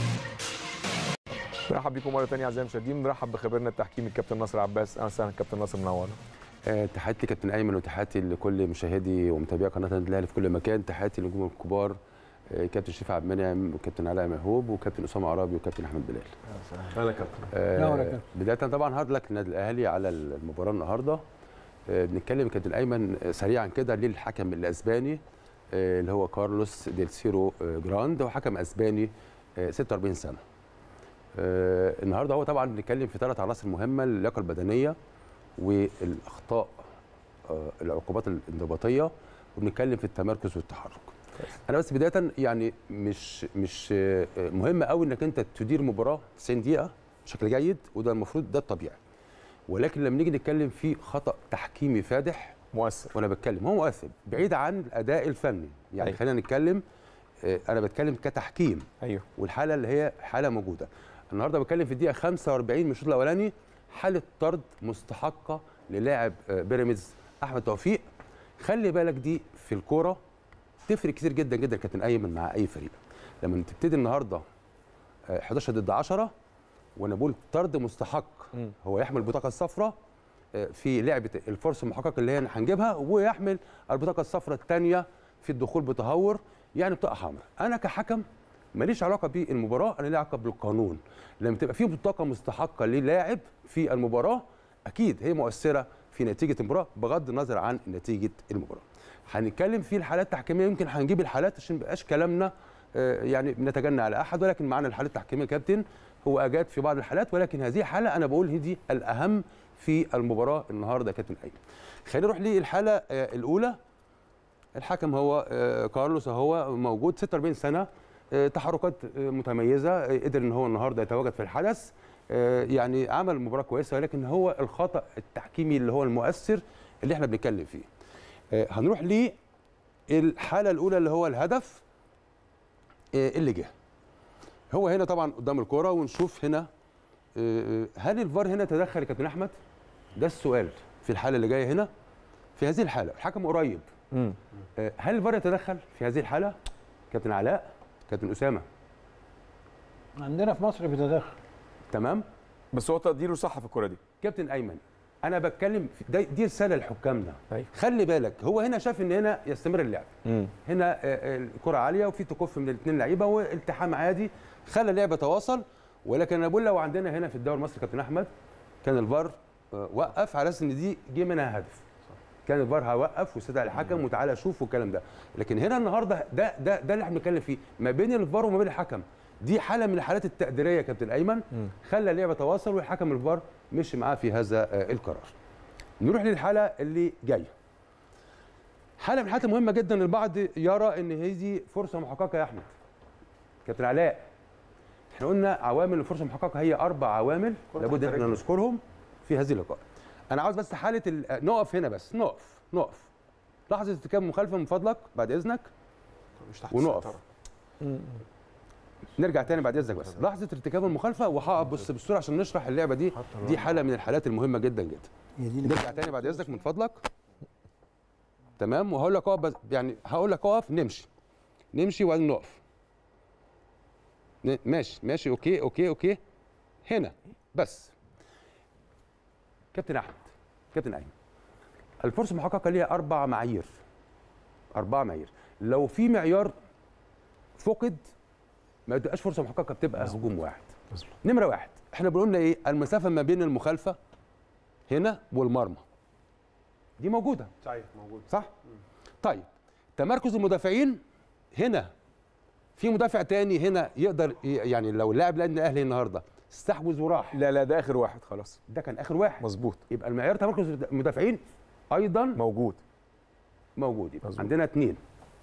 Speaker 1: نرحب بكم مره ثانيه اعزائي المشاهدين، نرحب بخبيرنا التحكيمي الكابتن ناصر عباس. اهلا وسهلا كابتن ناصر، منورنا.
Speaker 6: أه تحياتي كابتن ايمن وتحياتي لكل مشاهدي ومتابعي قناه النادي الاهلي في كل مكان. تحياتي للنجوم الكبار أه كابتن شريف عبد المنعم وكابتن علاء مهوب وكابتن اسامه عرابي وكابتن احمد بلال.
Speaker 3: اهلا كابتن.
Speaker 6: أه بدايه طبعا هارد لك النادي الاهلي على المباراه النهارده. أه بنتكلم كابتن ايمن سريعا كده للحكم الاسباني أه اللي هو كارلوس ديل سيرو جراند، وحكم اسباني أه ستة وأربعين سنه. آه النهارده هو طبعا بنتكلم في ثلاث عناصر مهمه: اللياقه البدنيه والاخطاء آه العقوبات الانضباطيه، وبنتكلم في التمركز والتحرك. انا بس بدايه يعني مش مش آه مهم قوي انك انت تدير مباراه تسعين دقيقه بشكل جيد، وده المفروض ده الطبيعي. ولكن لما نيجي نتكلم في خطا تحكيمي فادح
Speaker 1: مؤثر،
Speaker 6: وانا بتكلم هو مؤثر بعيد عن الاداء الفني، يعني أيوه. خلينا نتكلم آه انا بتكلم كتحكيم.
Speaker 1: ايوه.
Speaker 6: والحاله اللي هي حاله موجوده النهارده بتكلم في الدقيقه خمسة وأربعين من الشوط الاولاني، حاله طرد مستحقه للاعب بيراميدز احمد توفيق. خلي بالك دي في الكوره تفرق كتير جدا جدا كابتن ايمن مع اي فريق. لما تبتدي النهارده حداشر ضد عشرة وانا بقول طرد مستحق، هو يحمل البطاقه الصفراء، في لعبه الفرصه المحققه اللي هي هنجيبها، ويحمل البطاقه الصفراء الثانيه في الدخول بتهور، يعني بطاقه حمراء. انا كحكم ماليش علاقه بالمباراه، انا لي علاقه بالقانون. لما تبقى في بطاقه مستحقه للاعب في المباراه اكيد هي مؤثره في نتيجه المباراه بغض النظر عن نتيجه المباراه. هنتكلم في الحالات التحكيميه، يمكن هنجيب الحالات عشان ما يبقاش كلامنا يعني بنتجنى على احد، ولكن معنا الحالات التحكيميه كابتن هو اجاد في بعض الحالات، ولكن هذه حاله انا بقول هي دي الاهم في المباراه النهارده يا كابتن ايمن. خلينا نروح للحاله الاولى. الحكم هو كارلوس، هو موجود ستة وأربعين سنه، تحركات متميزه، قدر ان هو النهارده يتواجد في الحدث، يعني عمل مباراه كويسه، ولكن هو الخطا التحكيمي اللي هو المؤثر اللي احنا بنتكلم فيه. هنروح للحاله الاولى اللي هو الهدف اللي جه. هو هنا طبعا قدام الكرة، ونشوف هنا هل الفار هنا تدخل يا كابتن احمد؟ ده السؤال في الحاله اللي جايه هنا. في هذه الحاله الحكم قريب، مم. هل الفار يتدخل في هذه الحاله؟ كابتن علاء، كابتن اسامه.
Speaker 2: عندنا في مصر بيتدخل
Speaker 1: تمام، بس هو تقديره صح في الكرة دي.
Speaker 6: كابتن ايمن انا بتكلم في دي رساله لحكامنا، خلي بالك هو هنا شاف ان هنا يستمر اللعب، مم. هنا الكره عاليه وفي تكف من الاثنين لعيبه والتحام عادي خلى اللعب يتواصل، ولكن انا بقول لو عندنا هنا في الدوري المصري كابتن احمد كان الفار وقف على اساس ان دي جه منها هدف، كان الفار هيوقف واستدعى الحكم وتعالى شوف والكلام ده، لكن هنا النهارده ده ده ده اللي احنا بنتكلم فيه ما بين الفار وما بين الحكم، دي حاله من الحالات التقديريه يا كابتن ايمن، خلى اللعبه تواصل والحكم الفار مشي معاه في هذا القرار. نروح للحاله اللي جايه. حاله من الحالات المهمه جدا، البعض يرى ان هذه فرصه محققه يا احمد. كابتن علاء احنا قلنا عوامل الفرصه المحققه هي اربع عوامل لابد ان احنا نذكرهم في هذه اللقاء. انا عاوز بس حاله نقف هنا، بس نقف نقف لحظه ارتكاب مخالفه من فضلك بعد اذنك، ونقف نرجع تاني بعد اذنك، بس لحظه ارتكاب المخالفه وهقف بص بالصوره عشان نشرح اللعبه دي، دي حاله من الحالات المهمه جدا جدا. نرجع تاني بعد اذنك من فضلك، تمام، وهقول لك اقف، يعني هقول لك اقف نمشي نمشي وبعدين نقف، ماشي ماشي اوكي اوكي اوكي هنا بس. كابتن احمد، كابتن ايمن، الفرصه المحققه ليها اربع معايير، اربع معايير، لو في معيار فقد ما تبقاش فرصه محققه، بتبقى هجوم واحد. نمره واحد احنا بنقولنا ايه؟ المسافه ما بين المخالفه هنا والمرمى دي موجوده،
Speaker 3: صحيح موجوده،
Speaker 6: صح؟ مم. طيب تمركز المدافعين هنا، في مدافع تاني هنا يقدر يعني لو اللاعب لان الاهلي النهارده استحوذ وراح،
Speaker 1: لا لا ده اخر واحد خلاص،
Speaker 6: ده كان اخر واحد
Speaker 1: مظبوط،
Speaker 6: يبقى المعيار تمركز المدافعين ايضا
Speaker 1: موجود
Speaker 6: موجود يبقى مظبوط. عندنا اثنين.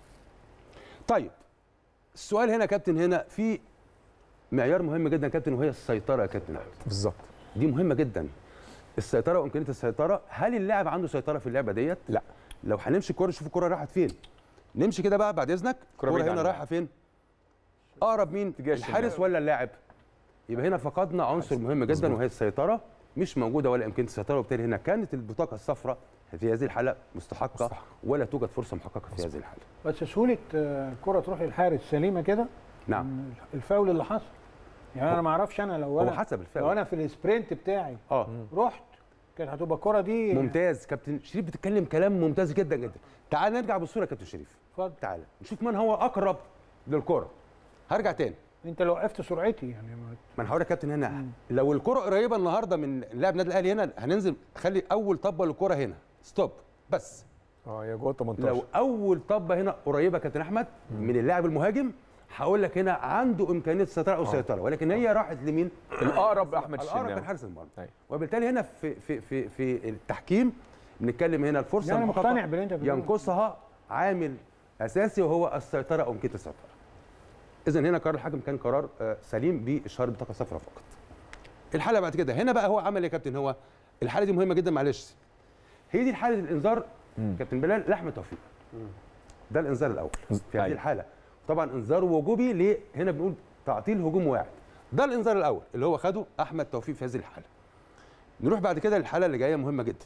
Speaker 6: طيب السؤال هنا يا كابتن، هنا في معيار مهم جدا يا كابتن وهي السيطره يا كابتن احمد.
Speaker 1: بالظبط،
Speaker 6: دي مهمه جدا، السيطره وامكانيه السيطره. هل اللاعب عنده سيطره في اللعبه ديت؟
Speaker 1: لا.
Speaker 6: لو هنمشي الكوره نشوف الكوره راحت فين، نمشي كده بقى بعد اذنك، الكوره هنا رايحه فين؟ اقرب مين؟ الحارس ولا اللاعب؟ يبقى هنا فقدنا عنصر مهم جدا مزبوط. وهي السيطره مش موجوده ولا امكانيه السيطره، وبالتالي هنا كانت البطاقه الصفراء في هذه الحاله مستحقه مستحق. ولا توجد فرصه محققه في مزبوط. هذه الحاله.
Speaker 2: بس سهوله الكره تروح للحارس سليمه كده،
Speaker 6: نعم،
Speaker 2: الفاول اللي حصل يعني انا ما اعرفش، انا لو انا
Speaker 6: حسب الفاول،
Speaker 2: لو انا في السبرنت بتاعي
Speaker 6: اه
Speaker 2: رحت كانت هتبقى الكره دي
Speaker 6: ممتاز. كابتن شريف بتتكلم كلام ممتاز جدا جدا. تعال نرجع بالصوره يا كابتن شريف،
Speaker 2: اتفضل
Speaker 6: تعال نشوف من هو اقرب للكره. هرجع تاني،
Speaker 2: انت لو وقفت سرعتي يعني
Speaker 6: ما انا هقول لك يا كابتن هنا مم. لو الكره قريبه النهارده من لاعب النادي الاهلي هنا هننزل خلي اول طبه للكره هنا ستوب بس،
Speaker 1: اه يا جوه تمنتاشر.
Speaker 6: لو اول طبه هنا قريبه يا كابتن احمد مم. من اللاعب المهاجم هقول لك هنا عنده امكانيه السيطره او السيطره، ولكن هي راحت لمين؟
Speaker 1: الاقرب احمد الشناوي،
Speaker 6: الاقرب من حارس المرمى. وبالتالي هنا في في في في التحكيم بنتكلم هنا الفرصه
Speaker 2: يعني مقتنع باللي انت بتقوله،
Speaker 6: ينقصها عامل اساسي وهو السيطره او امكانيه السيطره. اذا هنا قرار الحكم كان قرار سليم باشهار البطاقه الصفراء فقط. الحاله بعد كده هنا بقى هو عمل يا كابتن، هو الحاله دي مهمه جدا معلش، هي دي حاله الانذار كابتن بلال لاحمد توفيق، ده الانذار الاول في هذه الحاله، طبعا انذار وجوبي ليه؟ هنا بنقول تعطيل هجوم واحد، ده الانذار الاول اللي هو خده احمد توفيق في هذه الحاله. نروح بعد كده للحاله اللي جايه مهمه جدا.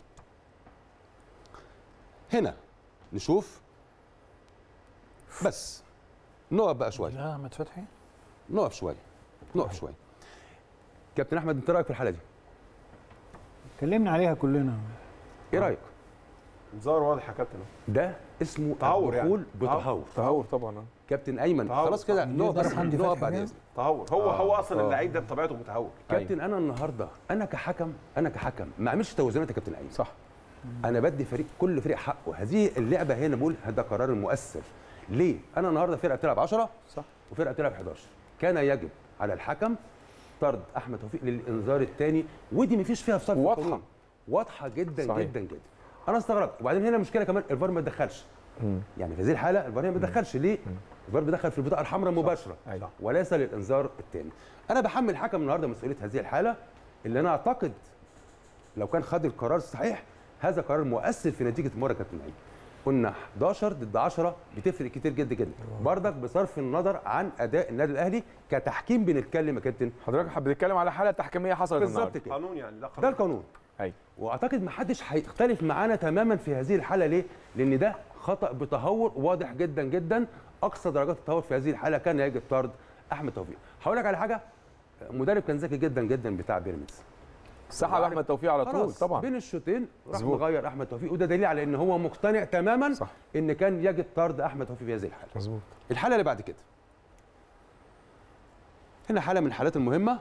Speaker 6: هنا نشوف بس نقف بقى شويه،
Speaker 2: لا احمد فتحي
Speaker 6: نقف شويه نقف شويه كابتن احمد، انت رايك في الحاله دي؟
Speaker 2: اتكلمنا عليها كلنا.
Speaker 6: ايه رايك؟
Speaker 3: انذار واضح يا كابتن.
Speaker 6: ده اسمه
Speaker 3: تهور يعني.
Speaker 6: الدخول بتهور.
Speaker 1: تهور طبعا.
Speaker 6: كابتن ايمن
Speaker 3: تهور.
Speaker 6: خلاص كده
Speaker 2: دي
Speaker 6: نقف
Speaker 2: ضرب عندي
Speaker 6: نقف
Speaker 2: فتحي
Speaker 6: بعد
Speaker 2: كده.
Speaker 6: اذنك.
Speaker 3: تهور هو
Speaker 6: آه.
Speaker 3: هو اصلا
Speaker 6: آه.
Speaker 3: اللعيب ده بطبيعته متهور.
Speaker 6: كابتن انا النهارده انا كحكم انا كحكم ما اعملش توازنات يا كابتن ايمن.
Speaker 1: صح.
Speaker 6: انا بدي فريق كل فريق حقه. هذه اللعبه هنا بقول ده قرار مؤثر. ليه؟ انا النهارده فرقه بتلعب عشرة
Speaker 1: صح.
Speaker 6: وفرقه بتلعب حداشر. كان يجب على الحكم طرد احمد توفيق للانذار الثاني، ودي مفيش فيها فصل
Speaker 1: واضحة.
Speaker 6: واضحه جدا
Speaker 1: صحيح.
Speaker 6: جدا جدا. انا استغربت. وبعدين هنا مشكله كمان الفار ما اتدخلش. يعني في هذه الحاله الفار ما بيدخلش. ليه؟ الفار بيدخل في البطاقه الحمراء مباشره
Speaker 1: أيوة.
Speaker 6: وليس للانذار الثاني. انا بحمل الحكم النهارده مسؤوليه هذه الحاله اللي انا اعتقد لو كان خد القرار الصحيح هذا قرار مؤثر في نتيجه المباراه كابتن عيد. قلنا حداشر ضد عشرة بتفرق كتير جدا جدا. بردك بصرف النظر عن اداء النادي الاهلي كتحكيم بنتكلم يا كابتن.
Speaker 1: حضرتك بتتكلم على حاله تحكيميه حصلت
Speaker 6: بالظبط
Speaker 1: النهارده.
Speaker 6: كده.
Speaker 3: قانون يعني ده قانون.
Speaker 6: ده القانون.
Speaker 1: ايوه.
Speaker 6: واعتقد ما حدش هيختلف معانا تماما في هذه الحاله. ليه؟ لان ده خطا بتهور واضح جدا جدا. اقصى درجات التهور في هذه الحاله كان يجب طرد احمد توفيق. هقول لك على حاجه، مدرب كان ذكي جدا جدا بتاع بيراميدز.
Speaker 1: سحب احمد توفيق على طول
Speaker 6: خلاص
Speaker 1: طبعا.
Speaker 6: بين الشوطين راح
Speaker 1: مظبوط.
Speaker 6: مغير احمد توفيق، وده دليل على ان هو مقتنع تماما
Speaker 1: صح.
Speaker 6: ان كان يجب طرد احمد توفيق في هذه الحاله.
Speaker 1: مظبوط.
Speaker 6: الحاله اللي بعد كده هنا حاله من الحالات المهمه.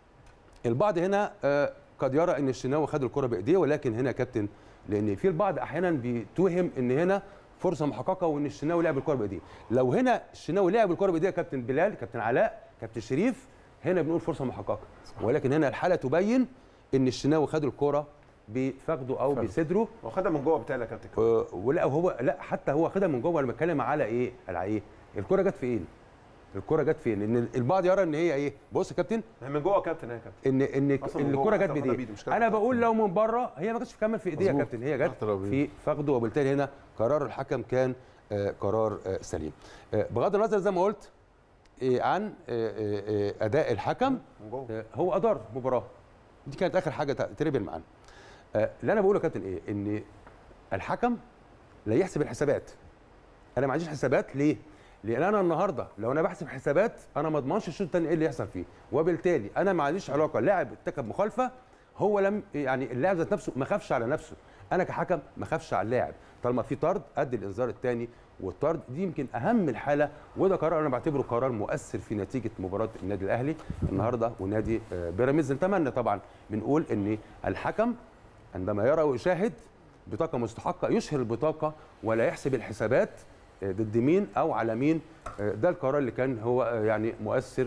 Speaker 6: البعض هنا آه قد يرى ان الشناوي خد الكره بايديه، ولكن هنا يا كابتن لان في البعض احيانا بيتوهم ان هنا فرصه محققه وان الشناوي لعب الكره بايديه. لو هنا الشناوي لعب الكره بايديه كابتن بلال كابتن علاء كابتن شريف هنا بنقول فرصه محققه. ولكن هنا الحاله تبين ان الشناوي خد الكره بفخده او
Speaker 1: فخده.
Speaker 6: بصدره.
Speaker 3: هو خدها من جوه بتاعي يا كابتن.
Speaker 6: آه ولا هو لا حتى هو خدها من جوه. انا بتكلم على ايه؟ على ايه؟ الكره جت فين؟ الكره جت فين؟ ان البعض يرى ان هي ايه؟ بص يا كابتن
Speaker 3: هي من جوه يا كابتن يا كابتن.
Speaker 6: ان ان
Speaker 3: أصلاً من جوه
Speaker 6: الكره جت
Speaker 3: حتى خدها
Speaker 6: بايديه.
Speaker 3: بإيده، مش كده؟
Speaker 6: انا بقول لو من بره هي ما كانتش تكمل في ايديها يا
Speaker 1: مظبوط.
Speaker 6: كابتن، هي جت
Speaker 4: تحت الرابط.
Speaker 6: في فخده، وبالتالي هنا قرار الحكم كان آه قرار آه سليم. آه بغض النظر زي ما قلت آه عن آه آه اداء الحكم
Speaker 3: من جوه.
Speaker 6: آه هو ادار مباراه. دي كانت اخر حاجه تربل معانا. آه اللي انا بقوله يا كابتن ايه؟ ان الحكم لا يحسب الحسابات. انا ما عنديش حسابات. ليه؟ لان انا النهارده لو انا بحسب حسابات انا ما اضمنش الشوط الثاني ايه اللي يحصل فيه، وبالتالي انا ما عنديش علاقه. لاعب ارتكب مخالفه هو لم يعني اللاعب ذات نفسه ما خافش على نفسه. انا كحكم ما خافش على اللاعب طالما في طرد ادي الانذار الثاني، والطرد دي يمكن اهم الحاله، وده قرار انا بعتبره قرار مؤثر في نتيجه مباراه النادي الاهلي النهارده ونادي بيراميدز. نتمنى طبعا بنقول ان الحكم عندما يرى ويشاهد بطاقه مستحقه يشهر البطاقه ولا يحسب الحسابات ضد مين او على مين. ده القرار اللي كان هو يعني مؤثر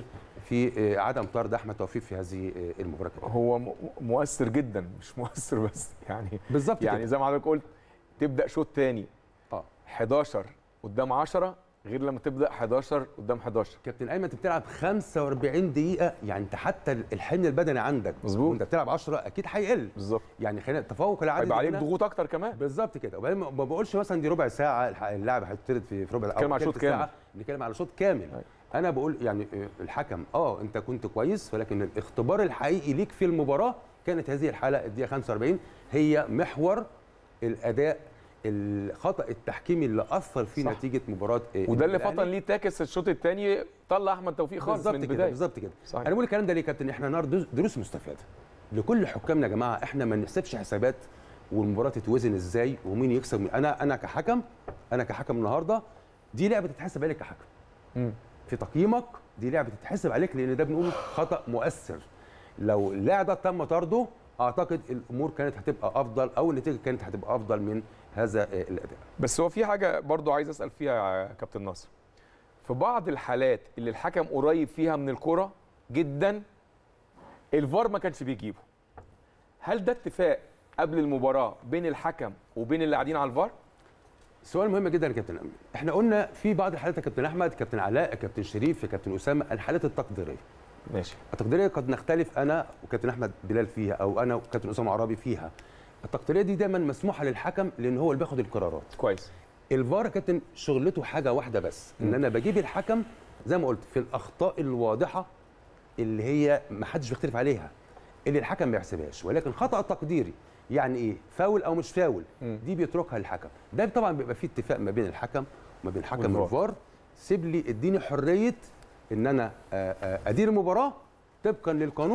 Speaker 6: في عدم طرد احمد توفيق في هذه المباراه.
Speaker 1: هو م- مؤثر جدا مش مؤثر بس يعني
Speaker 6: بالظبط
Speaker 1: يعني
Speaker 6: كده.
Speaker 1: زي ما حضرتك قلت تبدا شوط تاني
Speaker 6: اه
Speaker 1: حداشر قدام عشرة غير لما تبدا حداشر قدام حداشر.
Speaker 6: كابتن ايمن انت بتلعب خمسة وأربعين دقيقه، يعني انت حتى الحمل البدني عندك
Speaker 1: مظبوط.
Speaker 6: وانت بتلعب عشرة اكيد هيقل.
Speaker 1: بالظبط.
Speaker 6: يعني خلينا التفوق العادي
Speaker 1: هيبقى عليك
Speaker 6: هنا-
Speaker 1: ضغوط اكتر كمان.
Speaker 6: بالظبط كده. وبعدين ما بقولش مثلا دي ربع ساعه الح- اللاعب هيطرد في في ربع
Speaker 1: بتتكلم على
Speaker 6: تلت
Speaker 1: شوط كامل.
Speaker 6: ساعة. بنتكلم على شوط كامل.
Speaker 1: أيوة.
Speaker 6: انا بقول يعني آه، الحكم اه انت كنت كويس، ولكن الاختبار الحقيقي ليك في المباراه كانت هذه الحلقه الدقيقه خمسة وأربعين هي محور الاداء الخطا التحكيمي اللي اثر في
Speaker 1: صح.
Speaker 6: نتيجه مباراه آه،
Speaker 1: وده اللي
Speaker 6: الأهلي.
Speaker 1: فطن ليه تاكس الشوط الثاني طلع احمد توفيق خالص
Speaker 6: بالظبط
Speaker 1: من
Speaker 6: كده
Speaker 1: البدايه.
Speaker 6: بالظبط كده.
Speaker 1: صحيح.
Speaker 6: انا بقول الكلام ده ليه يا كابتن؟ احنا النهارده دروس- دروس مستفاده لكل حكامنا يا جماعه. احنا ما نحسبش حسابات والمباراه تتوزن ازاي ومين يكسب مين. انا انا كحكم انا كحكم النهارده دي لعبه تتحسب عليك كحكم.
Speaker 1: مم.
Speaker 6: في تقييمك دي لعبه تتحسب عليك، لان ده بنقول خطا مؤثر. لو اللاعب ده تم طرده اعتقد الامور كانت هتبقى افضل او النتيجه كانت هتبقى افضل من هذا آه، الاداء.
Speaker 1: بس هو في حاجه برضو عايز اسال فيها يا كابتن ناصر. في بعض الحالات اللي الحكم قريب فيها من الكره جدا الفار ما كانش بيجيبه. هل ده اتفاق قبل المباراه بين الحكم وبين اللي قاعدين على الفار؟
Speaker 6: سؤال مهم جدا يا كابتن امين. احنا قلنا في بعض الحالات يا كابتن احمد كابتن علاء كابتن شريف كابتن اسامه الحالات التقديريه.
Speaker 1: ماشي.
Speaker 6: التقديريه قد نختلف انا وكابتن احمد بلال فيها او انا وكابتن اسامه عرابي فيها. التقديريه دي دايما مسموحه للحكم لان هو اللي بياخد القرارات.
Speaker 1: كويس.
Speaker 6: الفار يا كابتن شغلته حاجه واحده بس، ان انا بجيب الحكم زي ما قلت في الاخطاء الواضحه اللي هي ما حدش بيختلف عليها اللي الحكم ما يحسبهاش، ولكن خطا تقديري يعني ايه فاول او مش فاول دي بيتركها للحكم. ده طبعا بيبقى فيه اتفاق ما بين الحكم وما بين الحكم والفار. سيب لي اديني حريه ان انا آه، آه، ادير المباراه طبقا للقانون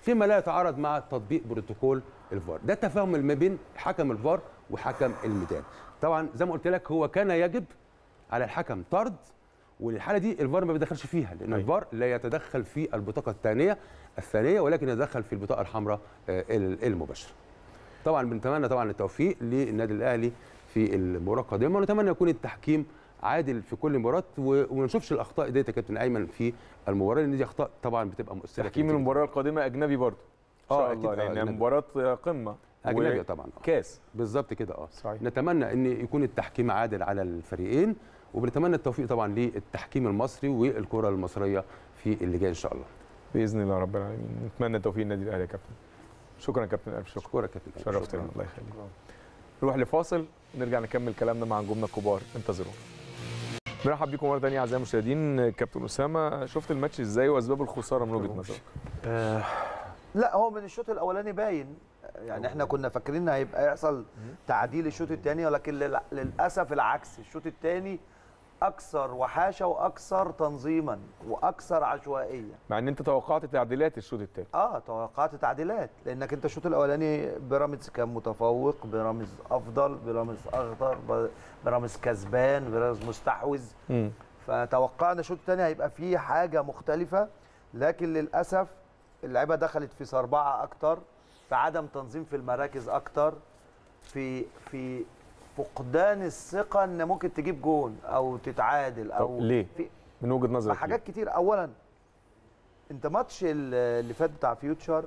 Speaker 6: فيما لا يتعارض مع تطبيق بروتوكول الفار. ده تفاهم ما بين حكم الفار وحكم الميدان. طبعا زي ما قلت لك هو كان يجب على الحكم طرد، والحاله دي الفار ما بيدخلش فيها، لان الفار لا يتدخل في البطاقه الثانيه الثانيه ولكن يتدخل في البطاقه الحمراء المباشره. طبعا بنتمنى طبعا التوفيق للنادي الاهلي في المباراه القادمه، ونتمنى يكون التحكيم عادل في كل مباراه وما نشوفش الاخطاء ديت يا كابتن ايمن في المباراه، لان دي اخطاء طبعا بتبقى مؤثره.
Speaker 1: تحكيم المباراه القادمه اجنبي برضه ان شاء الله، لان مباراه قمه
Speaker 6: اجنبي طبعا
Speaker 1: كاس
Speaker 6: بالظبط كده. اه
Speaker 1: صحيح.
Speaker 6: نتمنى ان يكون التحكيم عادل على الفريقين، وبنتمنى التوفيق طبعا للتحكيم المصري والكره المصريه في اللي جاي ان شاء الله
Speaker 1: باذن الله رب العالمين. نتمنى التوفيق للنادي الاهلي يا كابتن. شكرا يا كابتن، الف شكر.
Speaker 6: شكرا كابتن،
Speaker 1: شرفتنا الله يخليك. نروح لفاصل ونرجع نكمل كلامنا مع نجومنا الكبار، انتظرونا. مرحب بيكم مره ثانيه اعزائي المشاهدين. كابتن اسامه، شفت الماتش ازاي واسباب الخساره من وجهه نظرك؟
Speaker 5: آه لا، هو من الشوط الاولاني باين، يعني احنا كنا فاكرين هيبقى يحصل تعديل الشوط الثاني، ولكن للاسف العكس. الشوط الثاني اكثر وحاشه واكثر تنظيما واكثر عشوائيه،
Speaker 1: مع ان انت توقعت تعديلات الشوط الثاني.
Speaker 5: اه توقعت تعديلات، لانك انت الشوط الاولاني بيراميدز كان متفوق، بيراميدز افضل، بيراميدز اخضر، بيراميدز كسبان، بيراميدز مستحوذ. م. فتوقعنا الشوط الثاني هيبقى فيه حاجه مختلفه، لكن للاسف اللعيبه دخلت في صربعه اكتر، في عدم تنظيم في المراكز اكتر، في في فقدان الثقه ان ممكن تجيب جون او تتعادل او
Speaker 1: ليه؟
Speaker 5: في
Speaker 1: من وجهه نظرك
Speaker 5: حاجات كتير. اولا انت ماتش اللي فات بتاع فيوتشر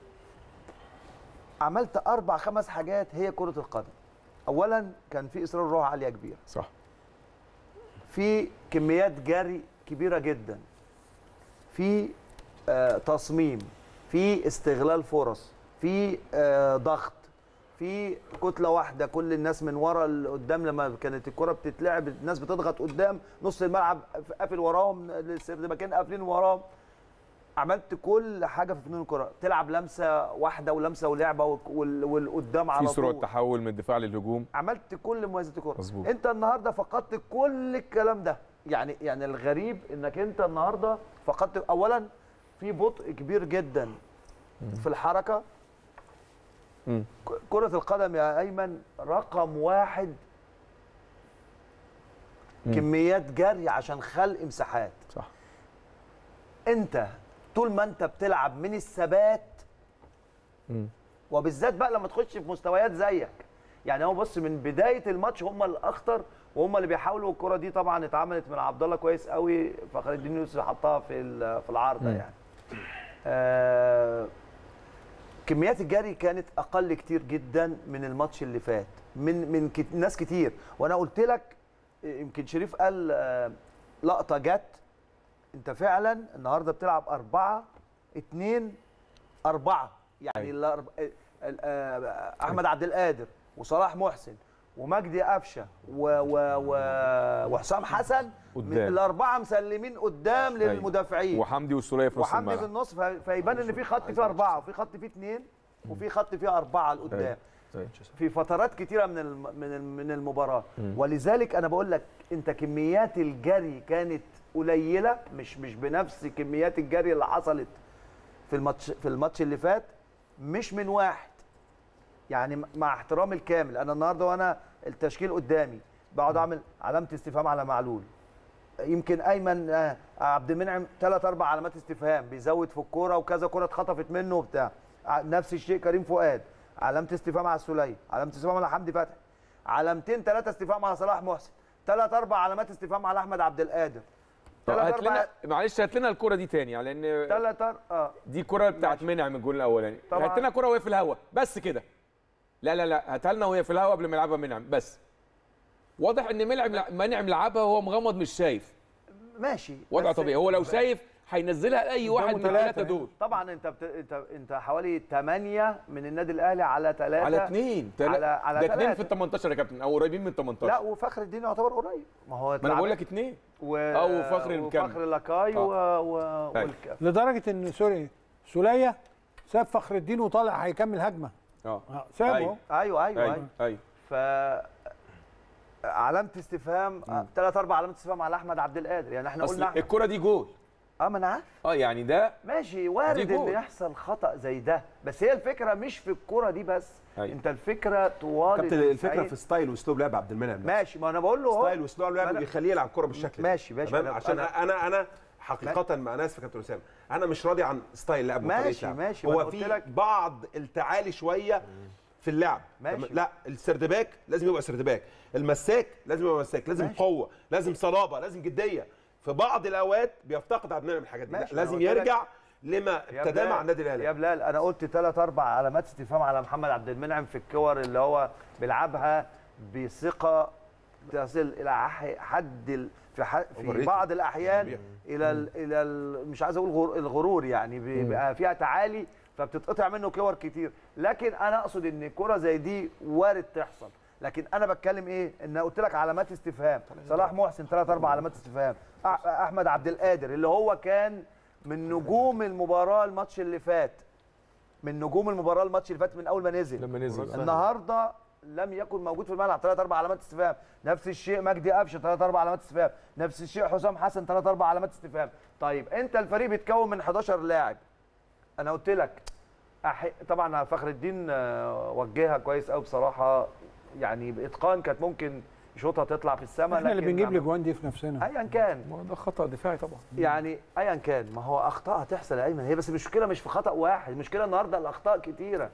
Speaker 5: عملت اربع خمس حاجات هي كره القدم. اولا كان في اصرار روح عاليه كبيره،
Speaker 1: صح،
Speaker 5: في كميات جري كبيره جدا، في آه تصميم، في استغلال فرص، في آه ضغط، في كتله واحده، كل الناس من ورا لقدام. لما كانت الكره بتتلعب الناس بتضغط قدام، نص الملعب قافل وراهم، السردباكين قافلين وراهم. عملت كل حاجه في فنون الكره، تلعب لمسه واحده ولمسه ولعبه والقدام على طول،
Speaker 1: في سرعه تحول من الدفاع للهجوم.
Speaker 5: عملت كل مميزات الكره.
Speaker 1: مظبوط.
Speaker 5: انت النهارده فقدت كل الكلام ده. يعني يعني الغريب انك انت النهارده فقدت. اولا في بطء كبير جدا في الحركه. م. كره القدم يا ايمن رقم واحد م. كميات جري عشان خلق مساحات.
Speaker 1: صح.
Speaker 5: انت طول ما انت بتلعب من الثبات، وبالذات بقى لما تخش في مستويات زيك، يعني هو بص من بدايه الماتش هم الاخطر وهم اللي بيحاولوا. الكره دي طبعا اتعملت من عبد الله كويس قوي، فخر الدين يوسف حطها في في العارضه يعني. آه كميات الجري كانت اقل كتير جدا من الماتش اللي فات، من من كت ناس كتير. وانا قلت لك يمكن شريف قال آه لقطه جت، انت فعلا النهارده بتلعب أربعة اتنين أربعة، يعني الأرب... احمد عبد القادر وصلاح محسن ومجدي قفشه و... و... و... وحسام حسن قدام. الاربعه مسلمين قدام للمدافعين،
Speaker 1: وحمدي والسوليه في نص الملعب،
Speaker 5: وحمدي في النص، فيبان ان في خط فيه اربعه وفي خط فيه اثنين وفي خط فيه اربعه لقدام في فترات كتيره من من من المباراه. ولذلك انا بقول لك انت كميات الجري كانت قليله، مش مش بنفس كميات الجري اللي حصلت في الماتش في الماتش اللي فات، مش من واحد. يعني مع احترامي الكامل، انا النهارده وانا التشكيل قدامي بقعد اعمل علامه استفهام على معلول، يمكن ايمن آه عبد المنعم ثلاث اربع علامات استفهام، بيزود في الكوره وكذا كوره اتخطفت منه وبتاع. نفس الشيء كريم فؤاد، علامه استفهام على السوليه، علامه استفهام على حمدي فتحي، علامتين ثلاثه استفهام على صلاح محسن، ثلاث اربع علامات استفهام على احمد عبد القادر.
Speaker 1: هات لنا معلش هات لنا الكره دي تاني، يعني لان
Speaker 5: ثلاث اه
Speaker 1: دي الكره بتاعت منعم الجول الاولاني. هات لنا كره وهي في الهواء بس كده. لا لا لا هاتها لنا وهي في الهواء قبل ما يلعبها منعم بس. واضح ان منعم منعم لعبها وهو مغمض مش شايف.
Speaker 5: ماشي،
Speaker 1: وضع طبيعي. هو لو شايف هينزلها لاي واحد من الثلاثه دول.
Speaker 5: طبعا انت بت... انت انت حوالي ثمانية من النادي الاهلي على ثلاثة
Speaker 1: على اثنين تل...
Speaker 5: على على
Speaker 1: ده اثنين في ال ثمانية يا كابتن، او قريبين من ال ثمانية عشر.
Speaker 5: لا وفخر الدين يعتبر قريب، ما هو
Speaker 1: ما انا بقول لك اثنين
Speaker 5: و...
Speaker 1: او فخر الكم
Speaker 5: وفخر لاكاي آه. و... و... والكم.
Speaker 2: لدرجه ان سوري سوليه ساب فخر الدين وطالع هيكمل هجمه.
Speaker 1: اه
Speaker 5: ايوه
Speaker 2: سابه.
Speaker 5: ايوه ايوه, أيوة.
Speaker 1: أيوة. أيوة.
Speaker 5: ف علامه استفهام ثلاث اربع علامات استفهام على احمد عبد القادر. يعني احنا قلنا
Speaker 1: الكره دي جول
Speaker 5: اه ما انا عارف.
Speaker 1: اه يعني ده
Speaker 5: ماشي، وارد
Speaker 1: دي
Speaker 5: ان
Speaker 1: جول.
Speaker 5: يحصل خطا زي ده، بس هي الفكره مش في الكوره دي بس.
Speaker 1: أيوة.
Speaker 5: انت الفكره طوال
Speaker 3: كابتن الفكره
Speaker 5: التسعين.
Speaker 3: في ستايل واسلوب لعب عبد المنعم.
Speaker 5: ماشي، ما انا بقول له اهو
Speaker 3: ستايل واسلوب لعب
Speaker 5: أنا-
Speaker 3: يخليه يلعب كوره بالشكل ده.
Speaker 5: ماشي ماشي
Speaker 3: تمام؟
Speaker 5: أنا-
Speaker 3: عشان
Speaker 5: أنا-
Speaker 3: انا انا حقيقه مع ناس في كابتن اسامه، انا مش راضي عن ستايل لعب وطريقه
Speaker 5: ماشي
Speaker 3: لعب.
Speaker 5: ماشي، ما أنا
Speaker 3: هو
Speaker 5: قلت
Speaker 3: في
Speaker 5: لك.
Speaker 3: بعض التعالي شويه في اللعب.
Speaker 5: ماشي.
Speaker 3: تمام؟ لا السردباك لازم يبقى سردباك، المساك لازم يبقى مساك، لازم
Speaker 5: ماشي.
Speaker 3: قوه، لازم صلابه، لازم جديه. في بعض الاوقات بيفتقد عبد المنعم الحاجات دي. لا،
Speaker 5: ماشي،
Speaker 3: لازم
Speaker 5: أنا قلت لك-
Speaker 3: يرجع لما
Speaker 5: يا
Speaker 3: ابتدى
Speaker 5: بلال-
Speaker 3: مع النادي
Speaker 5: يا
Speaker 3: الاهلي.
Speaker 5: بلال انا قلت ثلاث اربع علامات استفهام على محمد عبد المنعم في الكور اللي هو بيلعبها بثقه تصل الى ح- حد ال- في ح- في
Speaker 3: Overrated.
Speaker 5: بعض الاحيان
Speaker 3: طبيعي.
Speaker 5: الى ال الى ال مش عايز اقول غر- الغرور، يعني بيبقى فيها تعالي فبتتقطع منه كور كتير. لكن انا اقصد ان كره زي دي وارد تحصل، لكن انا بتكلم ايه، ان قلت لك علامات استفهام. صلاح محسن ثلاث اربع علامات استفهام. أح- احمد عبد القادر اللي هو كان من نجوم المباراه الماتش اللي فات، من نجوم المباراه الماتش اللي فات من اول ما نزل،
Speaker 1: لما نزل
Speaker 5: النهارده لم يكن موجود في الملعب، ثلاث اربع علامات استفهام. نفس الشيء مجدي قفشه، ثلاث اربع علامات استفهام. نفس الشيء حسام حسن، ثلاث اربع علامات استفهام. طيب انت الفريق بيتكون من حداشر لاعب، انا قلت لك أح... طبعا فخر الدين آه، وجهها كويس قوي بصراحه، يعني باتقان كانت ممكن يشوطها تطلع في السماء.
Speaker 2: احنا اللي
Speaker 5: لكن
Speaker 2: بنجيب
Speaker 5: ما-
Speaker 2: الاجوان دي في نفسنا.
Speaker 5: ايا كان،
Speaker 1: ما هو ده خطا دفاعي طبعا.
Speaker 5: يعني ايا كان، ما هو اخطاء هتحصل يا ايمن، هي بس المشكله مش في خطا واحد، المشكله النهارده الاخطاء كتيره.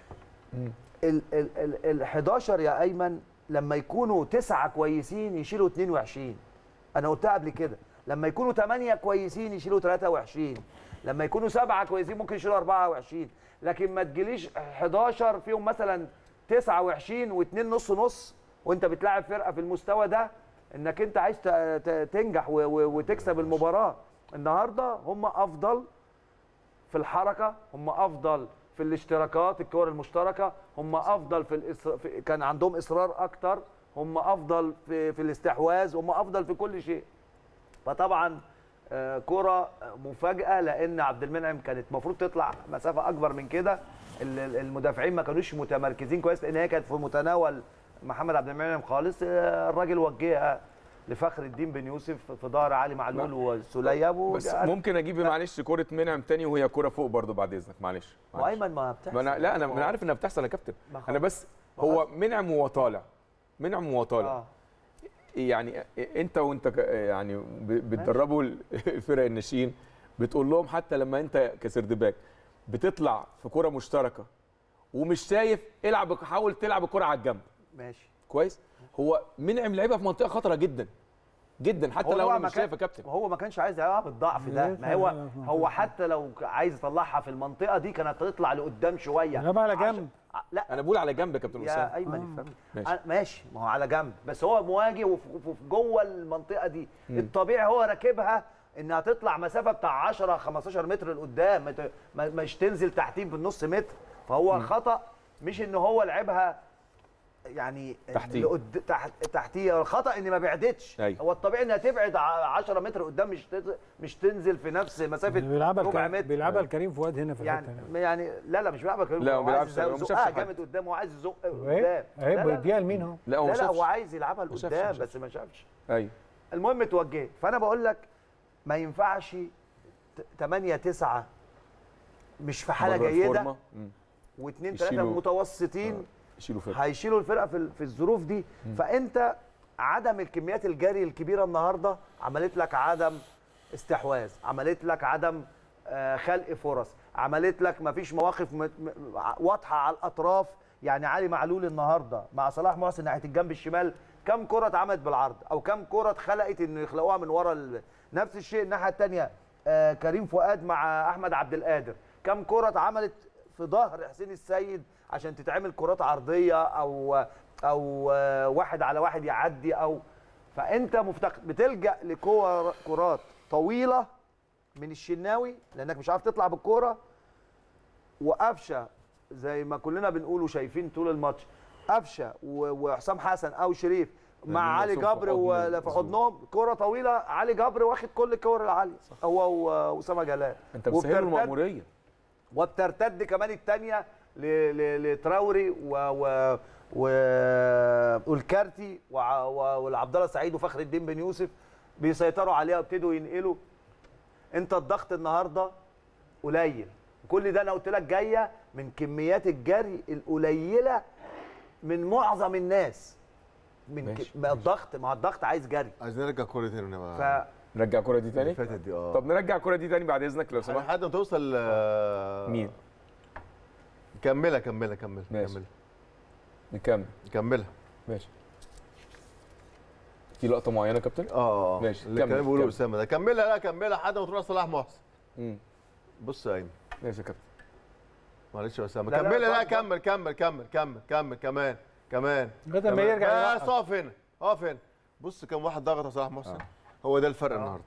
Speaker 5: ال ال ال ال حداشر يا ايمن لما يكونوا تسعه كويسين يشيلوا اتنين وعشرين، انا قلتها قبل كده. لما يكونوا ثمانيه كويسين يشيلوا ثلاثة وعشرين، لما يكونوا سبعه كويسين ممكن يشيلوا اربعة وعشرين، لكن ما تجيليش حداشر فيهم مثلا تسعة وعشرين واثنين نص نص وانت بتلاعب فرقه في المستوى ده، انك انت عايز ت- ت- تنجح و- و- وتكسب المباراه. النهارده هم افضل في الحركه، هم افضل في الاشتراكات الكور المشتركه، هم افضل في, الإصر... في كان عندهم اصرار اكتر، هم افضل في في الاستحواذ، هم افضل في كل شيء. فطبعا آه، كره مفاجاه، لان عبد المنعم كانت المفروض تطلع مسافه اكبر من كده. ال- ال- المدافعين ما كانوش متمركزين كويس، لان هي كانت في متناول محمد عبد المنعم خالص. آه، الراجل وجهها لفخر الدين بن يوسف في ظهر علي معلول وسليب.
Speaker 1: بس ممكن اجيب معلش كوره منعم تاني وهي كوره فوق برضو بعد اذنك، معلش. معلش.
Speaker 5: وايمن ما بتحصل.
Speaker 1: ما أنا لا انا انا عارف انها بتحصل يا كابتن،
Speaker 5: ما
Speaker 1: انا بس هو منعم وهو طالع، منعم وهو طالع.
Speaker 5: آه.
Speaker 1: يعني انت وانت ك- يعني ب- بتدربوا الفرق الناشئين، بتقول لهم حتى لما انت كسردباك بتطلع في كره مشتركه ومش شايف، العب، حاول تلعب الكره على الجنب
Speaker 5: ماشي.
Speaker 1: كويس. هو منعم لعيبه في منطقه خطره جدا جدا، حتى لو انا مش شايف يا كابتن.
Speaker 5: هو ما كانش عايز يلعب الضعف ده، ما هو هو حتى لو عايز يطلعها في المنطقه دي كانت تطلع لقدام شويه.
Speaker 2: يلعبها على
Speaker 5: عشان-
Speaker 2: جنب.
Speaker 5: ع- لا
Speaker 1: انا بقول على جنب يا كابتن
Speaker 5: يا
Speaker 1: اسامه.
Speaker 5: ايمن افهمني.
Speaker 1: ماشي.
Speaker 5: ماشي. ماشي، ما هو على جنب، بس هو مواجه وفي وفي جوه المنطقه دي. الطبيعي هو راكبها انها تطلع مسافه بتاع عشرة خمستاشر متر لقدام، ما ت- ما- مش تنزل تحتيه بالنص متر. فهو خطا، مش ان هو لعبها يعني
Speaker 1: تحتيه.
Speaker 5: لقد... تحت... تحتيه. الخطا ان ما بعدتش.
Speaker 1: أيوة.
Speaker 5: هو الطبيعي انها تبعد ع- عشرة متر قدام، مش تز... مش تنزل في نفس مسافه
Speaker 2: بيلعبها
Speaker 5: ربع
Speaker 2: الك-
Speaker 5: متر.
Speaker 2: بيلعبها الكريم فؤاد هنا في الحته
Speaker 5: يعني
Speaker 2: هنا.
Speaker 5: يعني لا لا مش بيلعبها كريم،
Speaker 1: لا،
Speaker 5: هو
Speaker 1: ما
Speaker 5: عايز
Speaker 1: بيلعبش، هو ما
Speaker 5: يزقها
Speaker 1: شافش
Speaker 5: جامد قدام، وعايز يزق قدام.
Speaker 2: اهي
Speaker 5: لا
Speaker 2: اهي
Speaker 5: لا
Speaker 2: بيديها لمين اهو.
Speaker 1: لا هو
Speaker 5: لا,
Speaker 1: ما
Speaker 5: لا
Speaker 1: شافش.
Speaker 5: هو عايز يلعبها
Speaker 1: ما شافش،
Speaker 5: لقدام
Speaker 1: ما شافش.
Speaker 5: بس ما شافش.
Speaker 1: ايوه.
Speaker 5: المهم اتوجهت. فانا بقول لك ما ينفعش ثمانية تسعة مش في حاله
Speaker 1: بره
Speaker 5: جيده،
Speaker 1: الفورمة. مم.
Speaker 5: واثنين ثلاثه
Speaker 1: يشيلوا-
Speaker 5: متوسطين
Speaker 1: يشيلوا فرق.
Speaker 5: هيشيلوا الفرقه في في الظروف دي. فانت عدم الكميات الجري الكبيره النهارده عملت لك عدم استحواذ، عملت لك عدم آه، خلق فرص، عملت لك مفيش مواقف م- م- واضحه على الاطراف. يعني علي معلول النهارده مع صلاح محسن ناحيه الجنب الشمال، كم كره اتعملت بالعرض او كم كره اتخلقت انه يخلقوها من ورا ال... نفس الشيء الناحيه الثانيه. آه كريم فؤاد مع احمد عبد القادر، كم كره اتعملت في ظهر حسين السيد عشان تتعمل كرات عرضيه او او آه، واحد على واحد يعدي. او فانت مفتقد، بتلجا لكور كرات طويله من الشناوي لانك مش عارف تطلع بالكوره، وقفشه زي ما كلنا بنقول وشايفين طول الماتش، قفشه و- وحسام حسن او شريف مع علي
Speaker 1: مرسوم في
Speaker 5: جبر
Speaker 1: حضن
Speaker 5: وفي
Speaker 1: مظبوط.
Speaker 5: حضنهم كوره طويله. علي جبر واخد كل الكور العاليه هو واسامه جلال.
Speaker 1: انت بتسهل له
Speaker 5: وبترتد-
Speaker 1: المأمورية.
Speaker 5: وبترتد كمان الثانيه لتراوري و و و والكارتي وع- و- والعبد الله سعيد وفخر الدين بن يوسف بيسيطروا عليها وابتدوا ينقلوا. انت الضغط النهارده قليل، كل ده انا قلت لك جايه من كميات الجري القليله من معظم الناس. من
Speaker 1: ماشي.
Speaker 5: ك... ما الضغط ما الضغط عايز جري.
Speaker 4: عايزين نرجع كوره تاني بقى.
Speaker 5: ف
Speaker 1: نرجع الكره دي تاني.
Speaker 4: اللي فاتت دي اه
Speaker 1: طب نرجع الكره دي تاني بعد اذنك لو سمحت.
Speaker 4: لحد ما توصل آه،
Speaker 1: مين؟
Speaker 4: كملها كملها كملها
Speaker 1: ماشي.
Speaker 4: كملها
Speaker 1: نكمل.
Speaker 4: كملها.
Speaker 1: ماشي. في لقطه معينه يا كابتن؟
Speaker 4: اه
Speaker 1: ماشي،
Speaker 4: اللي
Speaker 1: كمل،
Speaker 4: كان بيقوله
Speaker 1: كمل.
Speaker 4: اسامه ده. كملها لا كملها لحد ما تروح صلاح محسن.
Speaker 1: امم
Speaker 4: بص يا ايمن
Speaker 1: ماشي يا كابتن.
Speaker 4: معلش يا اسامه
Speaker 5: لا، لا،
Speaker 4: كملها لا
Speaker 5: اتفضل.
Speaker 4: كمل كمل كمل كمل كمل كمان كمان
Speaker 2: لغايه ما
Speaker 4: كمان.
Speaker 2: يرجع
Speaker 4: بس اقف هنا اقف هنا. بص كم واحد ضغط على صلاح محسن. هو ده الفرق النهارده.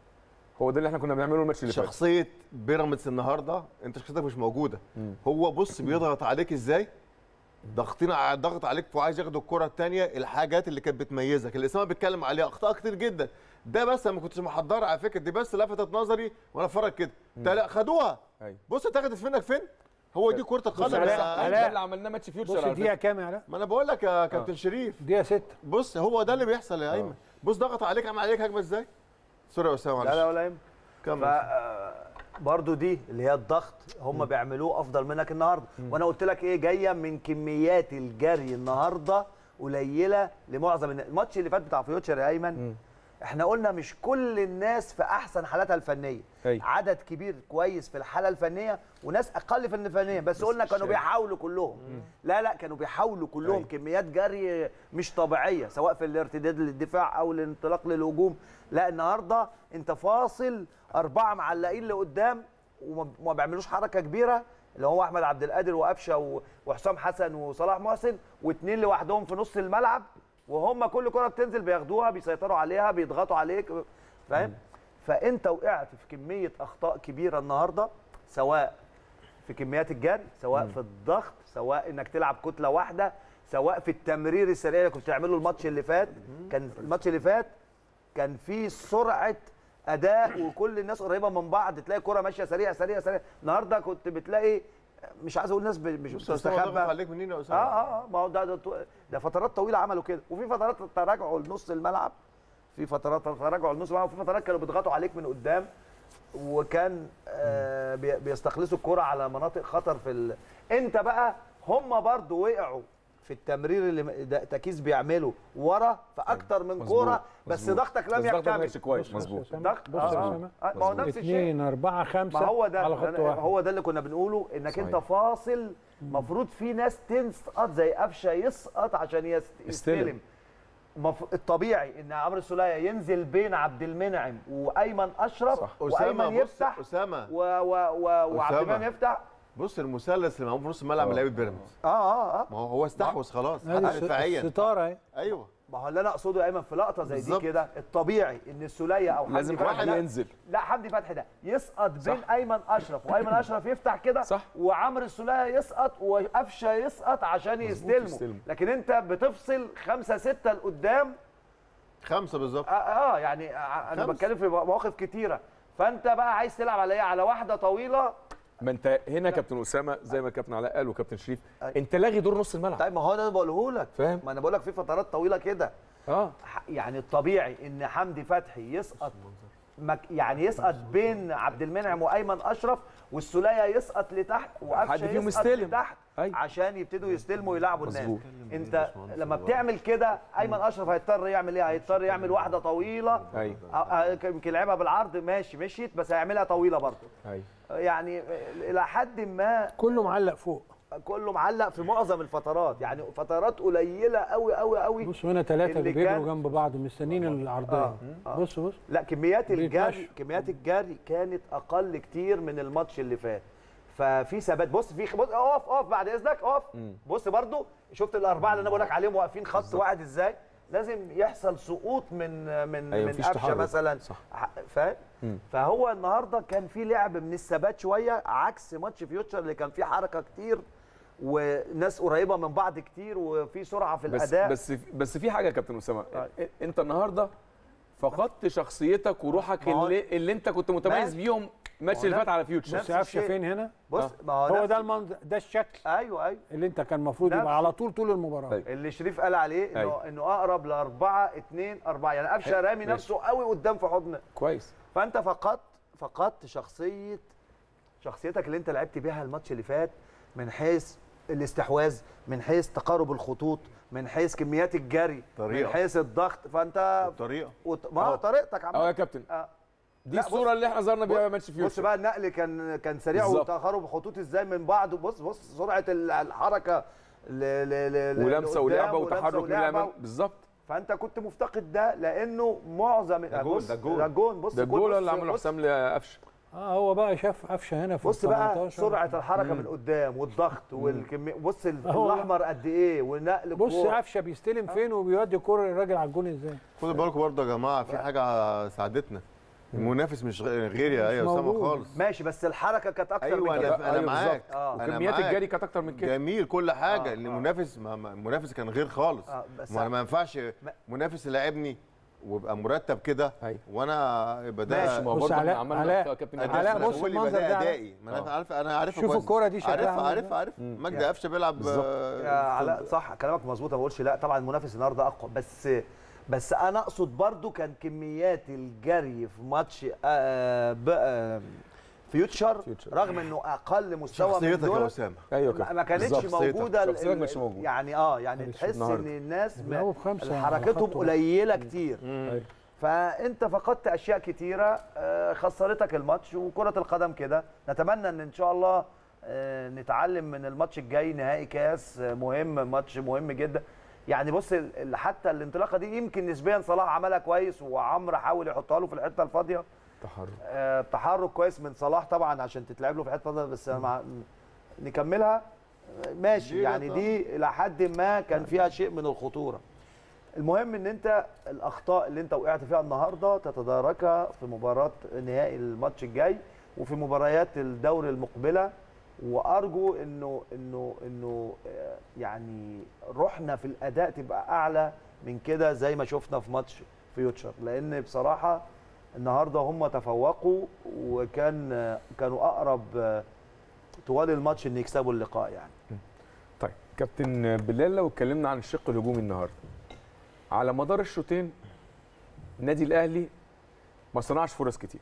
Speaker 1: هو ده اللي احنا كنا بنعمله الماتش اللي فات.
Speaker 4: شخصيه بيراميدز النهارده انت شخصيتك مش موجوده.
Speaker 1: مم.
Speaker 4: هو بص بيضغط عليك ازاي، ضاغطين على ضغط عليك وعايز ياخد الكره الثانيه. الحاجات اللي كانت بتميزك اللي اسامه بيتكلم عليها اخطاء كتير جدا. ده بس انا ما كنتش محضرها على فكره، دي بس لفتت نظري وانا اتفرج كده. ده لا خدوها.
Speaker 1: ايوه.
Speaker 4: بص اتاخدت منك فين؟ هو دي كره القدم.
Speaker 2: علاء،
Speaker 4: يا-
Speaker 2: علاء.
Speaker 1: ده اللي عملناه ماتش فيوتشر
Speaker 2: بص
Speaker 1: على
Speaker 2: الدقيقه
Speaker 1: فكرة.
Speaker 2: كام يا علاء؟
Speaker 4: ما انا بقول لك يا كابتن شريف،
Speaker 2: دقيقه ستة.
Speaker 4: بص هو ده اللي بيحصل يا ايمن. بص ضغط عليك عمل عليك هجمه ازاي؟ سوري يا اسامه
Speaker 5: لا لا
Speaker 4: معلش
Speaker 5: ولا يهم. ف
Speaker 4: كمل.
Speaker 5: برضه دي اللي هي الضغط هم بيعملوه افضل منك النهارده. وانا قلت لك ايه، جايه من كميات الجري النهارده قليله لمعظم الناس. الماتش اللي فات بتاع فيوتشر يا ايمن، احنا قلنا مش كل الناس في احسن حالاتها الفنيه.
Speaker 1: أي.
Speaker 5: عدد كبير كويس في الحاله الفنيه وناس اقل في الفنيه، بس, بس قلنا كانوا
Speaker 1: شايف.
Speaker 5: بيحاولوا كلهم. مم. لا لا كانوا بيحاولوا كلهم.
Speaker 1: أي.
Speaker 5: كميات جري مش طبيعيه سواء في الارتداد للدفاع او الانطلاق للهجوم. لا النهارده انت فاصل اربعه معلقين لقدام وما وما بيعملوش حركه كبيره، اللي هو احمد عبد القادر وقفشه و- وحسام حسن وصلاح محسن، واثنين لوحدهم في نص الملعب، وهم كل كره بتنزل بياخدوها بيسيطروا عليها بيضغطوا عليك، فاهم؟ فانت وقعت في كميه اخطاء كبيره النهارده، سواء في كميات الجري، سواء في الضغط، سواء انك تلعب كتله واحده، سواء في التمرير السريع اللي كنت بتعمله الماتش اللي فات. كان الماتش اللي فات كان فيه سرعه اداء وكل الناس قريبه من بعض، تلاقي كره ماشيه سريع سريع سريع. النهارده كنت بتلاقي مش عايز اقول ناس ب- مش
Speaker 4: بص يا اسامه ضغط
Speaker 5: بتستخبى.
Speaker 4: عليك منين يا
Speaker 5: اه
Speaker 4: اسامه؟
Speaker 5: اه اه ما هو ده ده, طو- ده فترات طويله عملوا كده، وفي فترات تراجعوا لنص الملعب، في فترات تراجعوا لنص الملعب، وفي فترات كانوا بيضغطوا عليك من قدام، وكان آه بي- بيستخلصوا الكرة على مناطق خطر في ال... انت بقى هم برضو وقعوا في التمرير اللي م- ده تكيس بيعمله ورا في اكتر من
Speaker 1: مظبوط،
Speaker 5: كوره، بس
Speaker 1: مظبوط.
Speaker 5: ضغطك لم
Speaker 1: بس ضغطك ما
Speaker 5: يكتمل.
Speaker 1: كانش كويس.
Speaker 2: بص يا
Speaker 1: مظبوط.
Speaker 2: أسامة،
Speaker 5: ضغط
Speaker 2: بص يا
Speaker 5: آه
Speaker 2: أسامة.
Speaker 5: آه ما هو نفس الشيء.
Speaker 2: اثنين أربعة خمسة
Speaker 5: ما هو ده
Speaker 2: على خط واحد.
Speaker 5: هو ده اللي كنا بنقوله، انك
Speaker 1: صحيح.
Speaker 5: انت فاصل. المفروض في ناس تسقط زي قفشه يسقط عشان يست...
Speaker 1: يستلم.
Speaker 5: يستلم. مف... الطبيعي ان عمرو السوليه ينزل بين عبد المنعم وايمن اشرف،
Speaker 1: صح.
Speaker 4: اسامه
Speaker 5: وايمن
Speaker 4: بص
Speaker 5: يفتح
Speaker 4: اسامه
Speaker 5: و... و... و... وعبد
Speaker 4: أسامة.
Speaker 5: المنعم يفتح.
Speaker 4: بص المثلث اللي معمول في نص الملعب من لعيبه بيراميدز.
Speaker 5: اه اه اه
Speaker 4: ما هو هو استحوذ خلاص
Speaker 2: هذه
Speaker 4: حتى دفاعيا.
Speaker 2: الستاره اهي.
Speaker 4: ايوه
Speaker 5: ما هو اللي انا اقصده يا ايمن في لقطه زي
Speaker 4: بالظبط.
Speaker 5: دي كده، الطبيعي ان السوليه او حمدي
Speaker 1: لازم
Speaker 5: فتحي
Speaker 1: واحد
Speaker 5: ده-
Speaker 1: ينزل.
Speaker 5: لا حمدي فتحي ده يسقط بين ايمن اشرف، وايمن اشرف يفتح كده،
Speaker 1: صح.
Speaker 5: وعمرو السوليه يسقط وقفشه يسقط عشان يستلموا.
Speaker 1: يستلموا.
Speaker 5: لكن انت بتفصل خمسه سته لقدام.
Speaker 4: خمسه بالظبط.
Speaker 5: اه, آه يعني آه انا
Speaker 4: خمسة.
Speaker 5: بتكلم في مواقف كتيره، فانت بقى عايز تلعب على ايه؟ على واحده طويله.
Speaker 1: ما انت هنا كابتن اسامه زي ما كابتن علاء قال وكابتن شريف،
Speaker 5: أي.
Speaker 1: انت لاغي دور نص الملعب.
Speaker 5: طيب ما هو انا بقوله لك،
Speaker 1: فاهم.
Speaker 5: ما انا بقول لك في فترات طويله كده.
Speaker 1: اه
Speaker 5: ح- يعني الطبيعي ان حمدي فتحي يسقط مك يعني يسقط بين عبد المنعم وايمن اشرف، والسوليه يسقط لتحت
Speaker 1: حد
Speaker 5: وقفشه
Speaker 1: فيهم
Speaker 5: يسقط
Speaker 1: يستلم.
Speaker 5: لتحت
Speaker 1: أي.
Speaker 5: عشان يبتدوا يستلموا ويلعبوا الناس.
Speaker 1: مظبوط.
Speaker 5: انت لما بتعمل كده ايمن اشرف هيضطر يعمل ايه؟ هيضطر يعمل واحده طويله.
Speaker 1: ايوه
Speaker 5: آه، آه، يمكن يلعبها بالعرض ماشي مشيت، بس هيعملها طويله برضه.
Speaker 1: ايوه
Speaker 5: يعني الى حد ما
Speaker 2: كله معلق فوق.
Speaker 5: كله معلق في معظم الفترات، يعني فترات قليله قوي قوي قوي.
Speaker 2: بص هنا ثلاثة
Speaker 5: اللي
Speaker 2: بيجروا
Speaker 5: كان-
Speaker 2: جنب بعض مستنيين العرضية.
Speaker 5: آه، آه.
Speaker 2: بص بص
Speaker 5: لا كميات الجري
Speaker 2: بيتمشوا.
Speaker 5: كميات الجري كانت اقل كتير من الماتش اللي فات، ففي ثبات. بص في بص اقف اقف بعد اذنك اقف. بص برضو شفت الاربعه اللي انا بقول لك عليهم واقفين خط واحد ازاي؟ لازم يحصل سقوط من من
Speaker 1: أيوة،
Speaker 5: من
Speaker 1: مفيش
Speaker 5: قفشه
Speaker 1: تحرك.
Speaker 5: مثلا.
Speaker 1: صح.
Speaker 5: ح- فاهم؟ فهو النهارده كان في لعب من الثبات شويه، عكس ماتش فيوتشر اللي كان فيه حركه كتير وناس قريبه من بعض كتير وفي سرعه في
Speaker 1: بس
Speaker 5: الاداء.
Speaker 1: بس بس في حاجه يا كابتن اسامه،
Speaker 5: طيب.
Speaker 1: انت النهارده فقدت شخصيتك وروحك
Speaker 5: ما هو-
Speaker 1: اللي, اللي انت كنت متميز
Speaker 5: ما-
Speaker 1: بيهم الماتش
Speaker 5: ما هو
Speaker 1: اللي
Speaker 5: ده-
Speaker 1: فات على فيوتشر.
Speaker 2: بص قفشه
Speaker 5: الشيء.
Speaker 2: فين هنا؟
Speaker 5: بص
Speaker 1: آه.
Speaker 5: ما هو,
Speaker 2: هو
Speaker 5: نفس-
Speaker 2: ده المنظر، ده الشكل
Speaker 5: ايوه ايوه
Speaker 2: اللي انت كان المفروض
Speaker 5: نفس-
Speaker 2: يبقى على طول طول المباراة.
Speaker 1: طيب.
Speaker 5: اللي شريف قال عليه انه
Speaker 1: أيوة.
Speaker 5: انه اقرب لاربعه اتنين اربعه، يعني قفشه
Speaker 1: حلو.
Speaker 5: رامي
Speaker 1: ماشي.
Speaker 5: نفسه قوي قدام في حضن.
Speaker 1: كويس.
Speaker 5: فانت فقدت فقدت شخصيه شخصيتك اللي انت لعبت بيها الماتش اللي فات، من حيث الاستحواذ، من حيث تقارب الخطوط، من حيث كميات الجري،
Speaker 4: طريقة.
Speaker 5: من حيث الضغط. فانت
Speaker 4: الطريقه
Speaker 5: وط... ما طريقتك
Speaker 1: اه يا كابتن
Speaker 5: آه.
Speaker 1: دي
Speaker 5: لا،
Speaker 1: الصوره اللي احنا ظهرنا بيها ماتش فيوتشر.
Speaker 5: بص بقى النقل كان كان سريع
Speaker 1: بالظبط.
Speaker 5: وتقارب الخطوط ازاي من بعض. بص بص سرعه الحركه ل... ل... ل...
Speaker 1: ولمسه ولعبه وتحرك من
Speaker 5: ولعبة.
Speaker 1: الامام بالظبط.
Speaker 5: فانت كنت مفتقد ده، لانه معظم
Speaker 3: ده جول،
Speaker 5: بص
Speaker 3: ده جول.
Speaker 5: ده جون. بص
Speaker 1: ده
Speaker 5: الجول
Speaker 1: الجول
Speaker 5: بص-
Speaker 1: اللي عمله
Speaker 5: بص-
Speaker 1: حسام لقفشه.
Speaker 2: اه هو بقى شاف قفشه هنا في
Speaker 5: بص بقى
Speaker 2: تمنتاشر.
Speaker 5: سرعه الحركه من قدام والضغط والكميه. بص ال-
Speaker 2: أهو.
Speaker 5: الاحمر قد ايه ونقل
Speaker 2: بص
Speaker 5: الكورة.
Speaker 2: قفشه بيستلم فين وبيودي الكوره للراجل على الجون ازاي.
Speaker 4: خدوا بالكم برضه يا جماعه في حاجه ساعدتنا. المنافس مش غ- غير يا يا اسامه
Speaker 2: موجود.
Speaker 4: خالص.
Speaker 5: ماشي، بس الحركه كانت اكتر
Speaker 4: ايوه
Speaker 5: من كده.
Speaker 4: انا انا
Speaker 1: أيوة
Speaker 4: معاك
Speaker 1: بالظبط.
Speaker 5: آه.
Speaker 4: أنا
Speaker 1: وكميات
Speaker 4: معاك.
Speaker 1: الجري كانت اكتر من كده.
Speaker 4: جميل كل حاجه
Speaker 5: آه،
Speaker 4: اللي
Speaker 5: آه.
Speaker 4: المنافس ما ما- المنافس كان غير خالص.
Speaker 5: آه، بس
Speaker 4: ما أنا ما ينفعش منافس يلاعبني ويبقى مرتب كده
Speaker 1: أيوة.
Speaker 4: وانا يبقى ده
Speaker 5: ماشي،
Speaker 1: ما هو
Speaker 2: بص
Speaker 1: برضه احنا
Speaker 2: علاء-
Speaker 1: عملنا
Speaker 2: علاء-
Speaker 1: أخطاء يا كابتن.
Speaker 2: علاء،
Speaker 1: علاء
Speaker 2: علاء، بص
Speaker 4: بقول
Speaker 2: المنظر
Speaker 4: يبقى
Speaker 2: ده
Speaker 4: ده
Speaker 2: علاء.
Speaker 4: ادائي ما انا عارف انا عارفها
Speaker 2: شوف
Speaker 4: كويس.
Speaker 2: الكرة دي شكلها
Speaker 4: عارفها
Speaker 2: عامل
Speaker 4: عارفها
Speaker 2: إزاي.
Speaker 4: عارفها مجدي قفشه بيلعب
Speaker 1: بالظبط.
Speaker 4: آه،
Speaker 5: يا علاء صح كلامك مظبوط، ما بقولش لا طبعا المنافس النهارده اقوى، بس بس انا اقصد برضو كان كميات الجري في ماتش آه بقى فيوتشر
Speaker 1: فيوتشر.
Speaker 5: رغم انه اقل مستوى من
Speaker 4: شخصيتك يا
Speaker 5: دول
Speaker 4: اسامه.
Speaker 1: ايوه
Speaker 5: ما
Speaker 1: كابتن
Speaker 5: ما كانتش
Speaker 1: بالظبط.
Speaker 5: موجوده ال-
Speaker 1: شخصيتك
Speaker 5: ال-
Speaker 1: مش موجوده.
Speaker 5: يعني اه يعني
Speaker 2: معلش
Speaker 5: تحس
Speaker 1: النهاردة.
Speaker 5: ان الناس
Speaker 2: بيلعبوا بخمسة على
Speaker 5: حركتهم
Speaker 2: خط.
Speaker 5: قليله كتير،
Speaker 1: أيوة.
Speaker 5: فانت فقدت اشياء كتيره آه، خسرتك الماتش. وكره القدم كده، نتمنى ان ان شاء الله آه، نتعلم من الماتش الجاي. نهائي كاس آه، مهم، ماتش مهم جدا. يعني بص ال- حتى الانطلاقه دي يمكن نسبيا صلاح عملها كويس، وعمرو حاول يحطها له في الحته الفاضيه.
Speaker 1: تحرك
Speaker 5: آه، تحرك كويس من صلاح طبعا عشان تتلعب له في حته فاضيه، بس مع نكملها آه، ماشي.
Speaker 4: دي
Speaker 5: يعني
Speaker 4: لا
Speaker 5: دي الى حد ما كان فيها شيء من الخطوره. المهم ان انت الاخطاء اللي انت وقعت فيها النهارده تتداركها في مباراه نهائي الماتش الجاي وفي مباريات الدوري المقبله. وارجو انه انه انه آه، يعني روحنا في الاداء تبقى اعلى من كده زي ما شفنا في ماتش فيوتشر، لان بصراحه النهارده هم تفوقوا وكان آه، كانوا اقرب آه، طوال الماتش ان يكسبوا اللقاء يعني.
Speaker 1: طيب كابتن بلال، لو اتكلمنا عن الشق الهجومي النهارده على مدار الشوطين النادي الاهلي ما صنعش فرص كتير.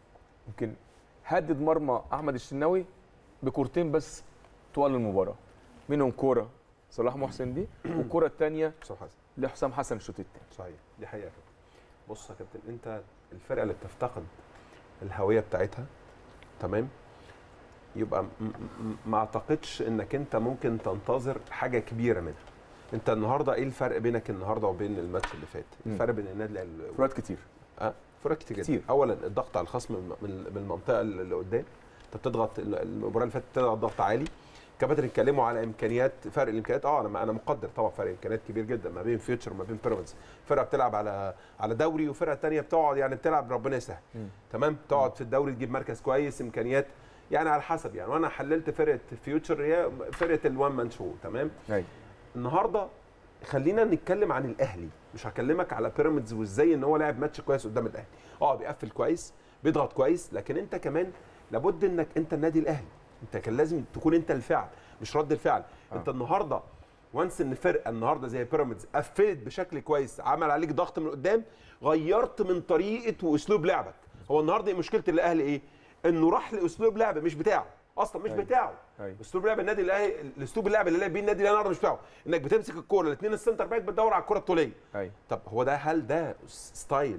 Speaker 1: يمكن هدد مرمى احمد الشناوي بكورتين بس طوال المباراه، منهم كوره صلاح محسن دي والكوره الثانيه
Speaker 3: حسام حسن
Speaker 1: لحسام حسن الشوط الثاني.
Speaker 3: صحيح، دي حقيقه كده. بص يا كابتن، انت الفرقه اللي بتفتقد الهويه بتاعتها تمام، يبقى م- م- ما اعتقدش انك انت ممكن تنتظر حاجه كبيره منها. انت النهارده ايه الفرق بينك النهارده وبين الماتش اللي فات؟
Speaker 1: مم.
Speaker 3: الفرق بين النادي الاهلي
Speaker 1: فرات كتير.
Speaker 3: اه فرق كتير جدا.
Speaker 1: كتير.
Speaker 3: اولا الضغط على الخصم من من المنطقه اللي قدام. انت بتضغط المباراه اللي فاتت بتضغط ضغط عالي. كابتن اتكلموا على امكانيات، فرق الامكانيات. اه انا انا مقدر طبعا فرق امكانيات كبير جدا ما بين فيوتشر وما بين بيراميدز. فرقه بتلعب على على دوري وفرقه ثانيه بتقعد يعني بتلعب ربنا يسهل. تمام، تقعد في الدوري تجيب مركز كويس، امكانيات يعني على حسب يعني. وانا حللت فرقه فيوتشر هي فرقه الوان مان شو. تمام.
Speaker 1: ايوه
Speaker 3: النهارده خلينا نتكلم عن الاهلي، مش هكلمك على بيراميدز وازاي ان هو لاعب ماتش كويس قدام الاهلي. اه بيقفل كويس، بيضغط كويس، لكن انت كمان لابد انك انت النادي الاهلي انت كان لازم تكون انت الفعل مش رد الفعل. آه. انت النهارده وانس ان فرقه النهارده زي بيراميدز قفلت بشكل كويس، عمل عليك ضغط من قدام، غيرت من طريقه واسلوب لعبك. هو النهارده مشكله الاهلي ايه؟ انه راح لاسلوب لعب مش بتاعه اصلا، مش
Speaker 1: أيوة.
Speaker 3: بتاعه.
Speaker 1: أيوة.
Speaker 3: اسلوب لعب النادي الاهلي، الاسلوب اللعب اللي لعب بيه النادي الاهلي النهارده مش بتاعه، انك بتمسك الكوره الاثنين السنتر باك بتدور على الكوره الطوليه.
Speaker 1: ايوه
Speaker 3: طب هو ده، هل ده ستايل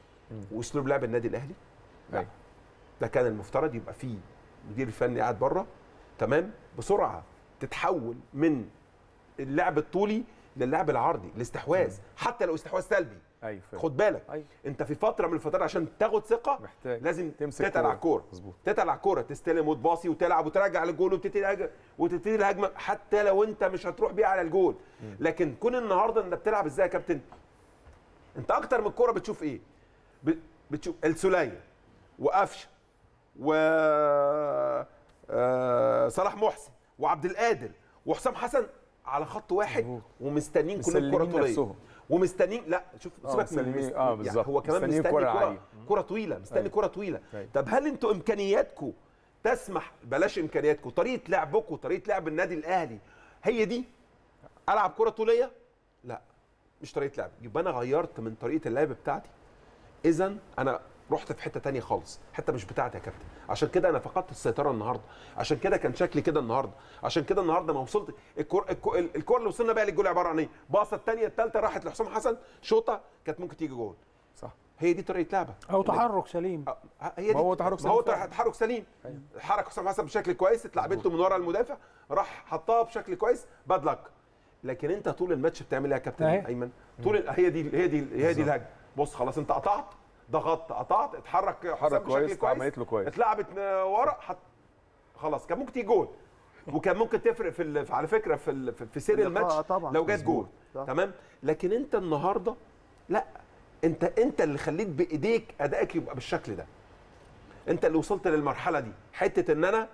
Speaker 3: واسلوب لعب النادي الاهلي؟ لا.
Speaker 1: أيوة.
Speaker 3: ده كان المفترض يبقى فيه مدير الفني قاعد بره تمام، بسرعه تتحول من اللعب الطولي للعب العرضي، الاستحواذ، حتى لو استحواذ سلبي.
Speaker 1: ايوه
Speaker 3: خد بالك،
Speaker 1: أيوة.
Speaker 3: انت في فتره من الفترات عشان تاخد ثقه
Speaker 1: محتاج
Speaker 3: لازم
Speaker 1: تمسك
Speaker 3: تتقل على الكوره،
Speaker 1: مظبوط.
Speaker 3: تتقل على الكوره، تستلم وتباصي وتلعب وترجع للجول وتبتدي وتبتدي الهجمه حتى لو انت مش هتروح بيها على الجول. لكن كون النهارده انت بتلعب ازاي يا كابتن؟ انت اكتر من الكوره بتشوف ايه؟ بتشوف السوليه وقفشه و آه... صلاح محسن وعبد القادر وحسام حسن على خط واحد
Speaker 1: مظبوط.
Speaker 3: ومستنيين كل الكره
Speaker 1: مسلمين
Speaker 3: طوليه
Speaker 1: نفسهم.
Speaker 3: ومستنيين. لا شوف
Speaker 1: آه،
Speaker 3: سيبك من
Speaker 1: مسلمين.
Speaker 3: المست...
Speaker 1: آه، بالظبط.
Speaker 3: يعني هو كمان
Speaker 1: مستنيين
Speaker 3: مستني
Speaker 1: كرة
Speaker 3: كره
Speaker 1: عالية.
Speaker 3: كره طويله، مستني
Speaker 1: أيوة.
Speaker 3: كره طويله.
Speaker 1: أيوة.
Speaker 3: طب هل انتوا امكانياتكم تسمح؟ بلاش امكانياتكم، طريقه لعبكم، طريقه لعب النادي الاهلي هي دي العب كره طوليه؟ لا مش طريقه لعب. يبقى انا غيرت من طريقه اللعب بتاعتي. اذا انا رحت في حته ثانيه خالص، حته مش بتاعتي يا كابتن. عشان كده انا فقدت السيطره النهارده، عشان كده كان شكلي كده النهارده، عشان كده النهارده ما وصلت. الكور الكور, الكور اللي وصلنا بقى للجول عباره عن ايه؟ باصه الثانيه الثالثه راحت لحسام حسن، شوطه كانت ممكن تيجي جول.
Speaker 1: صح،
Speaker 3: هي دي طريقه لعبك
Speaker 2: او تحرك سليم.
Speaker 3: هي دي
Speaker 1: ما هو تحرك سليم،
Speaker 3: ما هو تحرك سليم. حرك حسام حسن بشكل كويس، اتلعبته من ورا المدافع، راح حطها بشكل كويس، باد لك. لكن انت طول الماتش بتعمل ايه يا كابتن ايمن؟ طول ال... هي دي هي دي هي دي الهجمه. بص خلاص انت قطعت، ضغطت، قطعت، اتحرك
Speaker 1: حرك كويس،
Speaker 3: كويس،
Speaker 1: عملت له كويس،
Speaker 3: اتلعبت ورا، حط خلاص كان ممكن تيجي جول، وكان ممكن تفرق في ال... على فكره في ال... في سير الماتش
Speaker 5: طبعا
Speaker 3: لو جت جول. تمام. لكن انت النهارده لا، انت انت اللي خليت بايديك ادائك يبقى بالشكل ده. انت اللي وصلت للمرحله دي، حته ان انا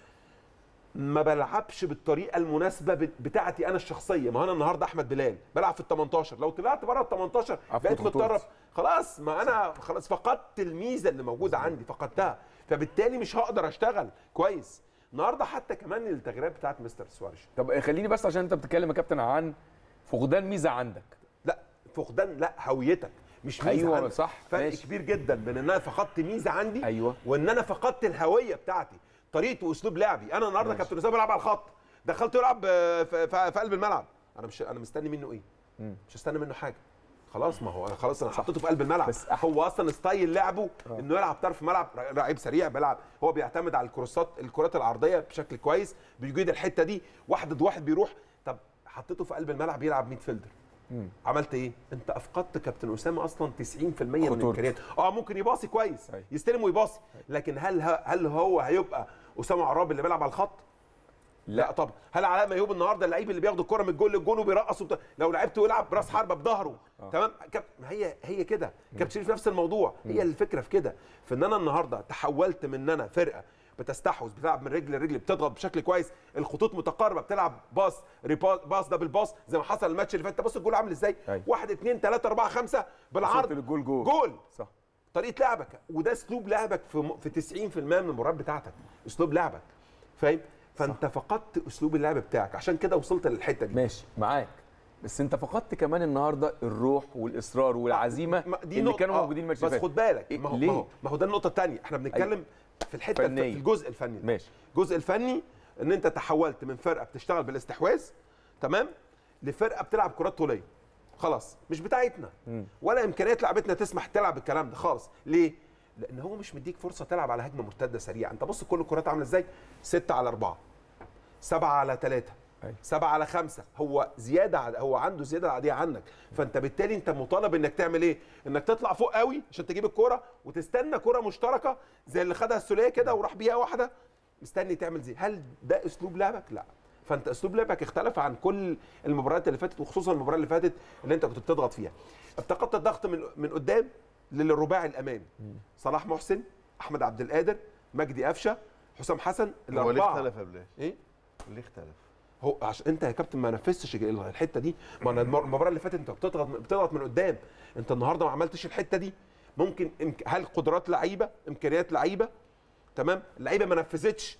Speaker 3: ما بلعبش بالطريقه المناسبه بتاعتي انا الشخصيه. ما انا النهارده احمد بلال بلعب في ال تمنتاشر، لو طلعت بره ال تمنتاشر بقيت متطرف خلاص، ما انا خلاص فقدت الميزه اللي موجوده عندي، فقدتها، فبالتالي مش هقدر اشتغل كويس. النهارده حتى كمان التغييرات بتاعت مستر سواريش.
Speaker 1: طب خليني بس عشان انت بتتكلم يا كابتن عن فقدان ميزه عندك.
Speaker 3: لا فقدان، لا هويتك مش ميزه.
Speaker 1: ايوه
Speaker 3: عندك.
Speaker 1: صح،
Speaker 3: فرق
Speaker 1: ماشي.
Speaker 3: كبير جدا بين ان انا فقدت ميزه عندي
Speaker 1: ايوه
Speaker 3: وان انا فقدت الهويه بتاعتي، طريقه واسلوب لعبي. انا النهارده كابتن اسامه بلعب على الخط، دخلته يلعب في, في, في قلب الملعب، انا مش انا مستني منه ايه؟ مم. مش هستنى منه حاجه. خلاص، ما هو انا خلاص انا حطيته في قلب الملعب. بس هو اصلا ستايل لعبه آه. انه يلعب طرف ملعب، لعيب سريع بيلعب، هو بيعتمد على الكروسات، الكرات العرضيه بشكل كويس، بيجيد الحته دي واحد ضد واحد بيروح. طب حطيته في قلب الملعب يلعب ميد فيلدر، مم. عملت ايه؟ انت افقدت كابتن اسامه اصلا تسعين في المية من امكانياته. اه ممكن يباصي كويس، أي. يستلم ويباصي، لكن هل هل هو هيبقى اسامه عرابي اللي بيلعب على الخط؟ لا, لا طبعا. هل علاء ميهوب النهارده اللعيب اللي بياخد الكره من الجول للجول وبيرقص وبت... لو لعبته يلعب براس حربه بظهره آه. تمام. كاب... هي هي كده كابتن شريف نفس الموضوع. مم. هي الفكره في كده، في ان انا النهارده تحولت من ان انا فرقه بتستحوذ، بتلعب من رجل لرجل، بتضغط بشكل كويس، الخطوط متقاربه، بتلعب باص ريباس، باص دبل باص زي ما حصل الماتش اللي فات. بص الجول عامل ازاي؟ أي. واحد اثنين ثلاثه اربعه خمسه بالعرض،
Speaker 1: الجول جول
Speaker 3: جول
Speaker 1: صح.
Speaker 3: طريقه لعبك، وده اسلوب لعبك في م... في تسعين في المية من المباريات بتاعتك، اسلوب لعبك، فاهم؟ فانت صح. فقدت اسلوب اللعب بتاعك، عشان كده وصلت للحته دي.
Speaker 1: ماشي معاك، بس انت فقدت كمان النهارده الروح والاصرار والعزيمه دي اللي كانوا آه. موجودين الماتش.
Speaker 3: بس خد بالك،
Speaker 1: إيه؟
Speaker 3: ما هو
Speaker 1: ليه؟
Speaker 3: ما هو ده النقطه الثانيه، احنا بنتكلم أي. في الحته فنية. في الجزء الفني.
Speaker 1: ماشي.
Speaker 3: الجزء الفني ان انت تحولت من فرقه بتشتغل بالاستحواذ تمام لفرقه بتلعب كرات طوليه، خلاص مش بتاعتنا م. ولا امكانيات لعبتنا تسمح تلعب الكلام ده خالص. ليه؟ لان هو مش مديك فرصه تلعب على هجمه مرتده سريعه. انت بص كل الكرات عامله ازاي، ستة على أربعة، سبعة على ثلاثة، سبعة على خمسة، هو زياده، هو عنده زياده عاديه عنك. فانت بالتالي انت مطالب انك تعمل ايه؟ انك تطلع فوق قوي عشان تجيب الكوره وتستنى كوره مشتركه زي اللي خدها السوليه كده وراح بيها واحده، مستني تعمل زي. هل ده اسلوب لعبك؟ لا. فانت اسلوب لعبك اختلف عن كل المباريات اللي فاتت، وخصوصا المباراه اللي فاتت اللي انت كنت بتضغط فيها. افتقدت الضغط من من قدام للرباعي الامامي، صلاح محسن، احمد عبد القادر، مجدي قفشه، حسام حسن، الاربعه.
Speaker 4: هو ليه اختلف يا بلاش؟
Speaker 3: ايه؟
Speaker 4: ليه اختلف؟
Speaker 3: هو عشان انت يا كابتن ما نفذتش الحته دي. ما انا المباراه اللي فاتت انت بتضغط بتضغط من قدام، انت النهارده ما عملتش الحته دي. ممكن هل قدرات لعيبه، امكانيات لعيبه، تمام، اللعيبه ما نفذتش.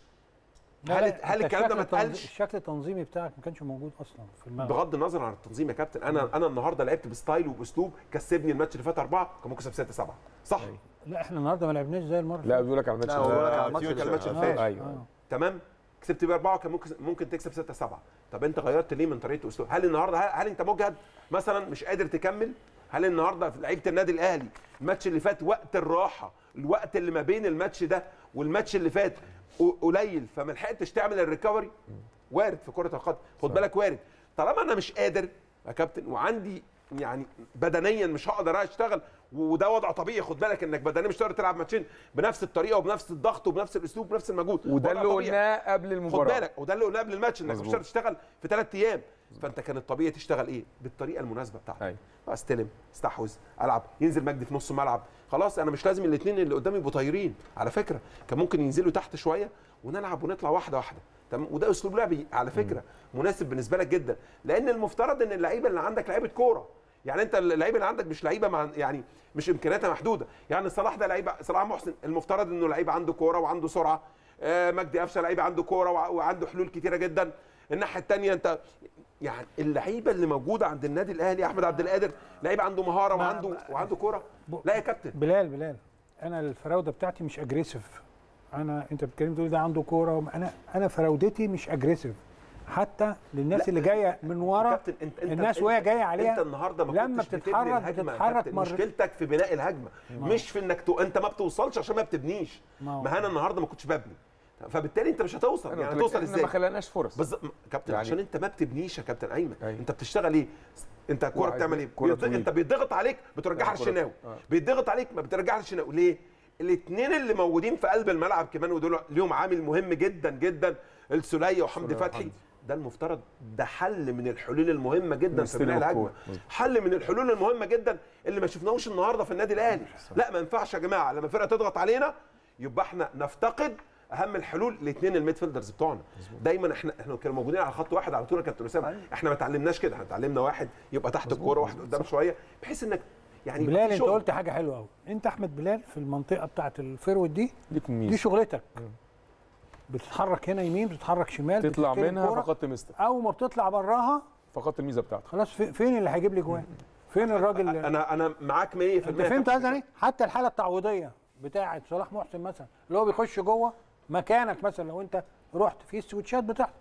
Speaker 3: هل هل الكلام ده ما اتقالش؟
Speaker 2: الشكل التنظيمي بتاعك ما كانش موجود اصلا في الملعب.
Speaker 3: بغض النظر عن التنظيم يا كابتن، انا انا النهارده لعبت بستايل وباسلوب كسبني الماتش اللي فات اربعه، كان ممكن اكسب ستة سبعة، صح؟
Speaker 2: أي. لا احنا النهارده ما لعبناش زي المره.
Speaker 1: لا بيقول لك على الماتش،
Speaker 5: لا بيقول لك على
Speaker 3: الماتش اللي فات.
Speaker 1: ايوه
Speaker 3: تمام، كسبت باربعه، كان ممكن ممكن تكسب ستة سبعة. طب انت غيرت ليه من طريقه اسلوب؟ هل النهارده هل, هل انت مجهد مثلا مش قادر تكمل؟ هل النهارده في لعيبه النادي الاهلي الماتش اللي فات وقت الراحه، الوقت اللي ما بين الماتش ده والماتش اللي فات قليل، فما لحقتش تعمل الريكفري؟ وارد في كره القدم، خد بالك وارد. طالما انا مش قادر يا كابتن وعندي يعني بدنيا مش هقدر اشتغل، وده وضع طبيعي، خد بالك انك بدنيا مش هتقدر تلعب ماتشين بنفس الطريقه وبنفس الضغط وبنفس الاسلوب وبنفس المجهود،
Speaker 1: وده اللي قلناه قبل المباراه.
Speaker 3: خد بالك، وده اللي قلناه قبل الماتش، انك مش هتقدر تشتغل في ثلاث ايام. فانت كان الطبيعي تشتغل ايه؟ بالطريقه المناسبه بتاعتك. استلم، استحوذ، العب، ينزل مجدي في نص الملعب، خلاص انا مش لازم الاثنين اللي قدامي يبقوا طايرين. على فكره كان ممكن ينزلوا تحت شويه ونلعب ونطلع واحده واحده، تمام. وده اسلوب لعبي على فكره مناسب بالنسبه لك جدا، لان المفترض ان اللعيبه اللي عندك لعيبه كوره. يعني انت اللعيبه اللي عندك مش لعيبه مع يعني مش امكانياتها محدوده. يعني صلاح ده لعيبه، صلاح محسن المفترض انه لعيب عنده كوره وعنده سرعه، آه مجدي قفشه لعيب عنده كوره وعنده حلول كتيره جدا. الناحيه الثانيه انت يعني اللعيبه اللي موجوده عند النادي الاهلي، احمد عبد القادر لعيب عنده مهاره وعنده وعنده كوره. لا يا كابتن
Speaker 2: بلال بلال انا الفراوده بتاعتي مش اجريسيف. انا انت بتتكلم تقول ده عنده كوره، انا انا فراودتي مش اجريسيف حتى للناس اللي جايه من ورا.
Speaker 3: كابتن انت انت
Speaker 2: الناس وهي جايه عليها
Speaker 3: انت النهارده ما
Speaker 2: لما
Speaker 3: كنتش
Speaker 2: بتتحرك
Speaker 3: بتبني الهجمة.
Speaker 2: بتتحرك
Speaker 3: كابتن
Speaker 2: مرة.
Speaker 3: مشكلتك في بناء الهجمه مش في انك تو... انت ما بتوصلش عشان ما بتبنيش.
Speaker 2: ما,
Speaker 3: ما انا النهارده ما كنتش ببني، فبالتالي انت مش هتوصل. يعني هتوصل ازاي؟
Speaker 1: ما خلقناش فرص
Speaker 3: بس كابتن
Speaker 1: يعني
Speaker 3: عشان انت ما بتبنيش يا كابتن ايمن.
Speaker 1: أيوة.
Speaker 3: انت بتشتغل ايه؟ انت الكوره
Speaker 1: واحد
Speaker 3: بتعمل ايه؟
Speaker 1: كرة
Speaker 3: بيض...
Speaker 1: طويلة.
Speaker 3: انت بيتضغط عليك بترجعها للشناوي،
Speaker 1: آه.
Speaker 3: بيتضغط عليك ما بترجعها للشناوي. ليه؟ الاثنين اللي موجودين في قلب الملعب كمان ودول ليهم عامل مهم جدا جدا، السوليه وحمدي فتحي. ده المفترض ده حل من الحلول المهمه جدا في بناء الهجمه، حل من الحلول المهمه جدا اللي ما شفناهوش النهارده في النادي الاهلي. لا ما ينفعش يا جماعه لما فرقه تضغط علينا يبقى احنا نفتقد اهم الحلول الاثنين الميدفيلدرز بتوعنا. دايما احنا احنا كنا موجودين على خط واحد على طول يا كابتن اسامه. احنا ما اتعلمناش كده، احنا اتعلمنا واحد يبقى تحت الكوره واحد قدام شويه بحيث انك يعني
Speaker 2: بلال انت قلت حاجه حلوه قوي. انت احمد بلال في المنطقه بتاعه الفيرود دي دي شغلتك، بتتحرك هنا يمين بتتحرك شمال
Speaker 1: تطلع منها فقدت مستر،
Speaker 2: اول ما بتطلع براها
Speaker 1: فقدت الميزه بتاعتك.
Speaker 2: خلاص فين اللي هيجيب لي جوان؟ فين الراجل اللي
Speaker 3: انا انا معاك مية في المية.
Speaker 2: انت فهمت قصدي ايه؟ حتى الحاله التعويضيه بتاعه صلاح محسن مثلا اللي هو بيخش جوه مكانك، مثلا لو انت رحت في السويتشات بتاعتك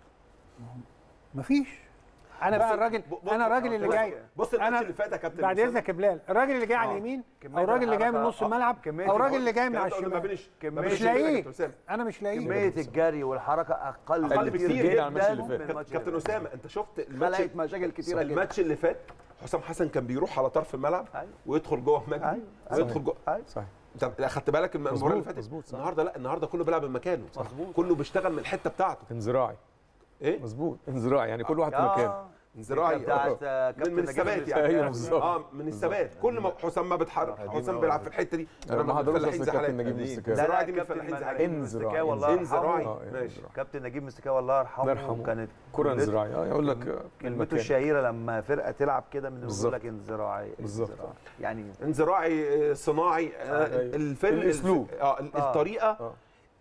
Speaker 2: مفيش. انا بقى الراجل انا الراجل اللي جاي
Speaker 3: بص الماتش اللي فات يا كابتن
Speaker 2: بعد اذنك يا بلال، الراجل اللي جاي على اليمين او الراجل اللي جاي من نص الملعب او الراجل اللي جاي من على الشمال مش لاقيه. انا مش لاقيه.
Speaker 5: كميه الجري والحركه اقل
Speaker 3: اقل
Speaker 5: كتير
Speaker 3: جدا
Speaker 5: جدا
Speaker 3: عن الماتش اللي فات. كابتن اسامه انت شفت الماتش
Speaker 5: خلقت مشاكل كتيره جدا.
Speaker 3: الماتش اللي فات حسام حسن كان بيروح على طرف الملعب ويدخل جوه مجدي ويدخل جوه.
Speaker 1: صحيح.
Speaker 3: انت خدت بالك المباراه اللي فاتت؟ النهارده لا، النهارده كله بيلعب من مكانه، كله بيشتغل من الحته بتاعته.
Speaker 1: انزراعي
Speaker 3: ايه
Speaker 1: مظبوط، انزراعي يعني كل واحد في مكانه.
Speaker 3: انزراعي
Speaker 5: من,
Speaker 3: من الثبات يعني.
Speaker 1: ايوه بالظبط.
Speaker 3: اه من الثبات. كل ما حسام ما بيتحرك حسام بيلعب في الحته دي.
Speaker 1: انا ما حضرتش كابتن نجيب مستكاوي.
Speaker 3: انزراعي دي من الفلاحين زعلانين.
Speaker 5: انزراعي والله
Speaker 3: انزراعي
Speaker 5: ماشي. كابتن نجيب مستكاوي الله يرحمه كانت
Speaker 1: كره انزراعي. اه يقول لك
Speaker 5: كلمته الشهيره لما فرقه تلعب كده من يقول لك انزراعي
Speaker 1: بالظبط.
Speaker 5: يعني
Speaker 3: انزراعي صناعي. الفيلم
Speaker 1: الاسلوب
Speaker 3: اه الطريقه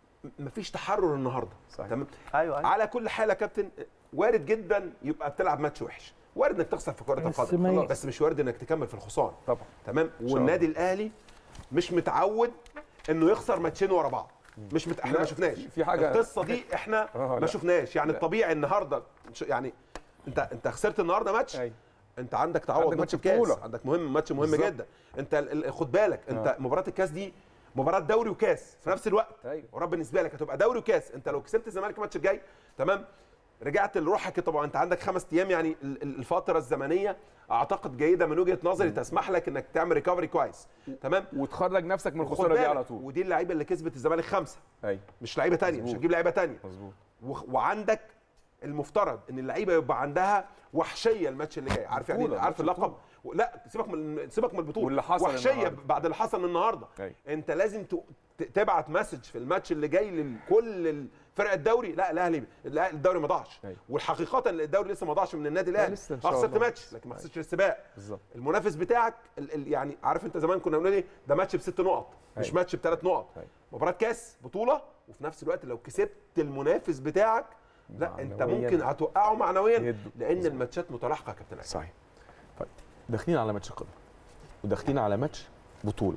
Speaker 3: مفيش تحرر النهارده. تمام.
Speaker 5: ايوه
Speaker 3: على كل حال يا كابتن وارد جدا يبقى بتلعب ماتش وحش، وارد انك تخسر في كره القدم، بس مش وارد انك تكمل في الخساره
Speaker 1: طبعا.
Speaker 3: تمام. والنادي الاهلي مش متعود انه يخسر ماتشين ورا بعض. مش مت... احنا ما شفناش
Speaker 1: في حاجه
Speaker 3: القصه دي، احنا ما شفناش. يعني لا. الطبيعي النهارده يعني انت انت خسرت النهارده ماتش. أي. انت عندك تعوض ماتش الكاس، عندك مهم ماتش مهم بالزبط. جدا. انت خد بالك انت آه. مباراه الكاس دي مباراه دوري وكاس في نفس الوقت.
Speaker 1: أيوة.
Speaker 3: ورب بالنسبه لك هتبقى دوري وكاس. انت لو كسبت الزمالك الماتش الجاي تمام رجعت لروحك. طبعا انت عندك خمس ايام، يعني الفتره الزمنيه اعتقد جيده من وجهه نظري تسمح لك انك تعمل ريكفري كويس تمام
Speaker 1: وتخرج نفسك من الخساره دي على طول.
Speaker 3: ودي اللعيبه اللي كسبت الزمالك خمسه.
Speaker 1: ايوه
Speaker 3: مش لعيبه ثانيه، مش هتجيب لعيبه ثانيه.
Speaker 1: مظبوط.
Speaker 3: وعندك المفترض ان اللعيبه يبقى عندها وحشيه الماتش اللي جاي. عارف يعني عارف اللقب؟ لا سيبك من سيبك من البطوله
Speaker 1: واللي حصل
Speaker 3: وحشيه
Speaker 1: النهاردة.
Speaker 3: بعد اللي حصل النهارده.
Speaker 1: أي.
Speaker 3: انت لازم تبعت مسج في الماتش اللي جاي لكل فرق الدوري. لا الاهلي الدوري ما ضاعش، والحقيقه الدوري لسه ما ضاعش من النادي الاهلي. خسرت ماتش لكن ما خسرتش السباق.
Speaker 1: بالظبط.
Speaker 3: المنافس بتاعك ال ال يعني عارف انت زمان كنا بنقول ايه ده ماتش بست نقط مش أي. ماتش بثلاث نقط. أي. مباراه كاس بطوله، وفي نفس الوقت لو كسبت المنافس بتاعك لا معنوياً. انت ممكن هتوقعه معنويا لان الماتشات متلاحقه يا كابتن.
Speaker 1: صحيح. طيب داخلين على ماتش قمه وداخلين على ماتش بطوله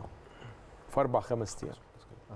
Speaker 1: في اربع خمس ايام.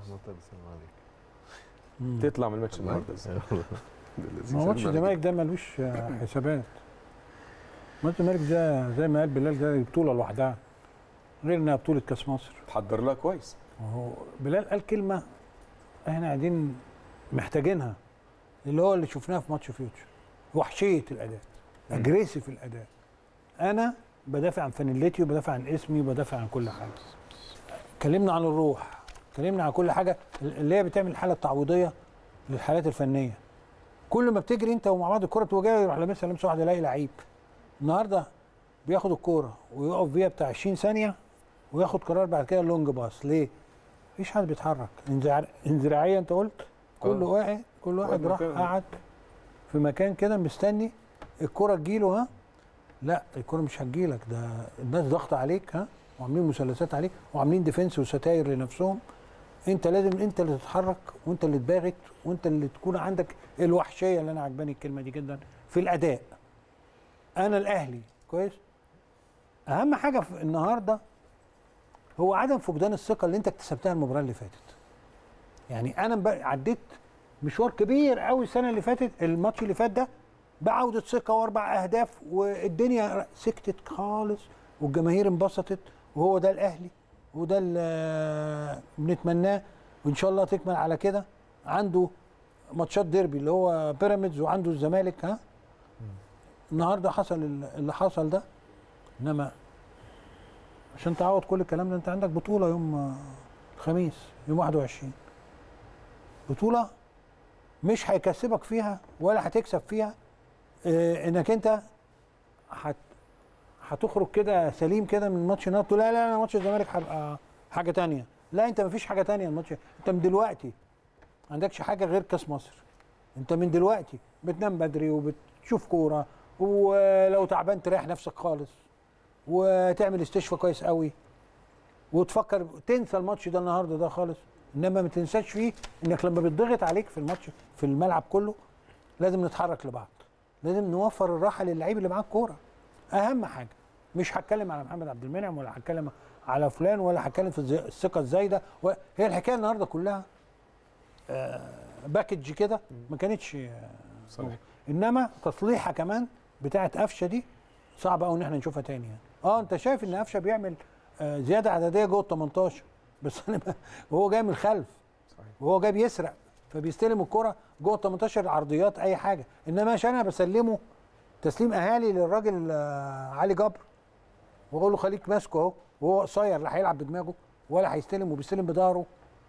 Speaker 1: تطلع من الماتش النهارده ازاي؟
Speaker 2: ما هو ماتش الزمالك ده ملوش حسابات. ماتش الزمالك ده زي ما قال بلال ده بطوله لوحدها غير انها بطوله كاس مصر.
Speaker 1: تحضر لها كويس.
Speaker 2: هو بلال قال كلمه احنا قاعدين محتاجينها اللي هو اللي شفناه في ماتش فيوتشر، وحشيه الاداء، اجريسيف الاداء. انا بدافع عن فانيلتي وبدافع عن اسمي وبدافع عن كل حاجه. اتكلمنا عن الروح، اتكلمنا عن كل حاجه اللي هي بتعمل الحاله التعويضيه للحالات الفنيه. كل ما بتجري انت ومع بعض الكره تبقى جايه يروح لامسها لمسه واحده يلاقي لعيب. النهارده بياخد الكوره ويقف بيها بتاع عشرين ثانيه وياخد قرار بعد كده لونج باص. ليه؟ مفيش حد بيتحرك. انزراعيه انت قلت كل واحد كل واحد راح قعد في مكان كده مستني الكره تجيله. ها لا الكره مش هتجيلك، ده الناس ضغط عليك ها وعاملين مثلثات عليك وعاملين ديفنس وستاير لنفسهم. انت لازم انت اللي تتحرك وانت اللي تباغت وانت اللي تكون عندك الوحشيه اللي انا عجباني الكلمه دي جدا في الاداء. انا الاهلي كويس. اهم حاجه في النهارده هو عدم فقدان الثقه اللي انت اكتسبتها المباراه اللي فاتت. يعني انا بقى عديت مشوار كبير قوي السنه اللي فاتت، الماتش اللي فات ده بعوده ثقه واربع اهداف والدنيا سكتت خالص والجماهير انبسطت، وهو ده الاهلي وده اللي بنتمناه، وان شاء الله تكمل على كده. عنده ماتشات ديربي اللي هو بيراميدز وعنده الزمالك. ها النهارده حصل اللي حصل ده، انما عشان تعوض كل الكلام ده انت عندك بطوله يوم الخميس يوم واحد وعشرين، بطوله مش هيكسبك فيها ولا هتكسب فيها اه انك انت هت هتخرج كده سليم كده من ماتش النهارده تقول لا لا لا ماتش الزمالك هيبقى حاجه ثانيه. لا، انت مفيش حاجه ثانيه. الماتش انت من دلوقتي ما عندكش حاجه غير كاس مصر. انت من دلوقتي بتنام بدري وبتشوف كوره، ولو تعبان تريح نفسك خالص وتعمل استشفاء كويس قوي وتفكر تنسى الماتش ده النهارده ده خالص. انما ما تنساش فيه انك لما بتضغط عليك في الماتش في الملعب كله لازم نتحرك لبعض، لازم نوفر الراحه للعيب اللي معاه الكوره. اهم حاجه. مش هتكلم على محمد عبد المنعم ولا هتكلم على فلان ولا هتكلم في الثقه الزايده، هي الحكايه النهارده كلها آه باكج كده ما كانتش صحيح. انما تصليحها كمان بتاعه قفشه دي صعب قوي ان احنا نشوفها تاني يعني. اه انت شايف ان قفشه بيعمل آه زياده عدديه جوه ال تمنتاشر، بس انا وهو جاي من الخلف صحيح. وهو جاي بيسرق فبيستلم الكره جوه ال تمنتاشر عرضيات اي حاجه، انما عشان انا بسلمه تسليم اهالي للراجل آه علي جبر واقول له خليك ماسكه اهو، وهو قصير لا هيلعب بدماغه ولا هيستلم وبيستلم بظهره.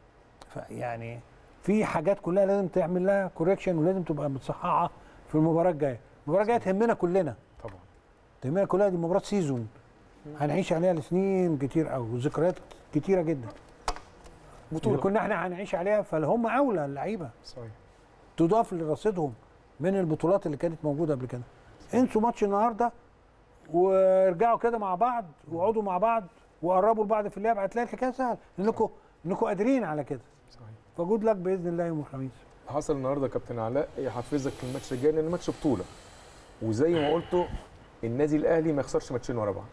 Speaker 2: فيعني في حاجات كلها لازم تعمل لها كوريكشن ولازم تبقى متصححه في المباراه الجايه. المباراه الجايه تهمنا كلنا
Speaker 1: طبعا،
Speaker 2: تهمنا كلنا. دي مباراه سيزون هنعيش عليها لسنين كتير قوي وذكريات كتيره جدا. بطوله كنا احنا هنعيش عليها، فهم اولى اللعيبه صحيح تضاف لرصيدهم من البطولات اللي كانت موجوده قبل كده. انسوا ماتش النهارده وارجعوا كده مع بعض واقعدوا مع بعض وقربوا لبعض في اللعب، هتلاقي الحكايه سهله لانكم انكم قادرين على كده. صحيح. فجود لك باذن الله يوم الخميس.
Speaker 1: حصل النهارده كابتن علاء يحفزك الماتش الجاي لان الماتش بطوله، وزي ما قلتوا النادي الاهلي ما يخسرش ماتشين ورا بعض.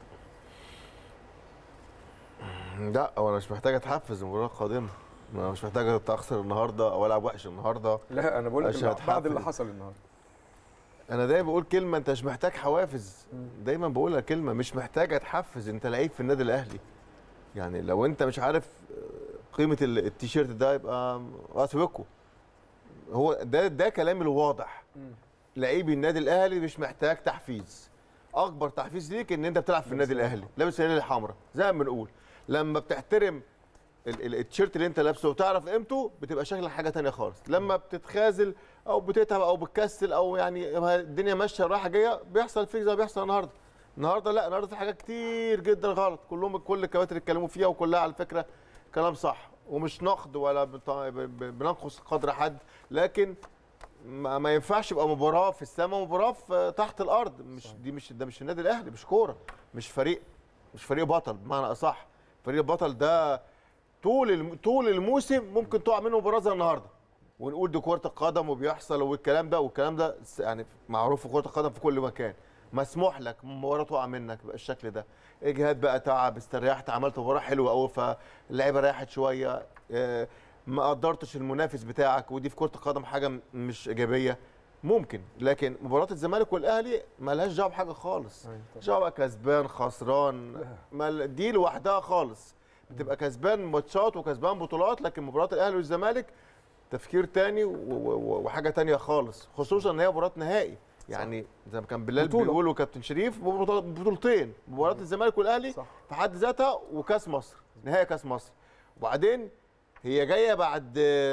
Speaker 4: لا، هو انا مش محتاج اتحفز المباراه القادمه، انا مش محتاج اخسر النهارده او العب وحش النهارده.
Speaker 1: لا انا بقول لك بعد اللي حصل النهارده.
Speaker 4: انا دايما بقول كلمه، انت مش محتاج حوافز. دايما بقولها كلمه، مش محتاج اتحفز، انت لعيب في النادي الاهلي. يعني لو انت مش عارف قيمه التيشيرت ده يبقى اسيبكم. هو ده ده كلامي الواضح. لعيب النادي الاهلي مش محتاج تحفيز. اكبر تحفيز ليك ان انت بتلعب في النادي الاهلي لابس الهلال الحمراء زي ما بنقول. لما بتحترم التيشيرت اللي انت لابسه وتعرف قيمته بتبقى شكلك حاجه ثانيه خالص. لما بتتخاذل او بتتعب او بتكسل او يعني الدنيا ماشيه رايحه جايه بيحصل فيك زي ما بيحصل النهارده. النهارده لا، النهارده في حاجات كتير جدا غلط، كلهم كل الكباتن اتكلموا فيها وكلها على فكره كلام صح، ومش نقد ولا بننقص قدر حد، لكن ما, ما ينفعش يبقى مباراه في السماء ومباراه في تحت الارض. مش دي مش ده مش النادي الاهلي، مش كوره، مش فريق مش فريق بطل بمعنى اصح. فريق البطل ده طول طول الموسم ممكن تقع منه مباراه زي النهارده ونقول دي كره القدم وبيحصل والكلام ده والكلام ده يعني معروف في كره القدم في كل مكان. مسموح لك مباراه تقع منك بالشكل ده، اجهاد بقى، تعب، استريحت، عملت مباراه حلوه قوي فاللعيبه ريحت شويه، ما قدرتش المنافس بتاعك، ودي في كره القدم حاجه مش ايجابيه ممكن. لكن مباراه الزمالك والاهلي مالهاش دعوه بحاجه خالص، مش دعوه كسبان خسران، دي لوحدها خالص. بتبقى كسبان ماتشات وكسبان بطولات، لكن مباراه الاهلي والزمالك تفكير تاني وحاجه تانيه خالص، خصوصا ان هي مباراه نهائي. يعني زي ما كان بلال بيقول وكابتن شريف، بطولتين، مباراه الزمالك والاهلي في حد ذاتها وكاس مصر، نهائي كاس مصر. وبعدين هي جايه بعد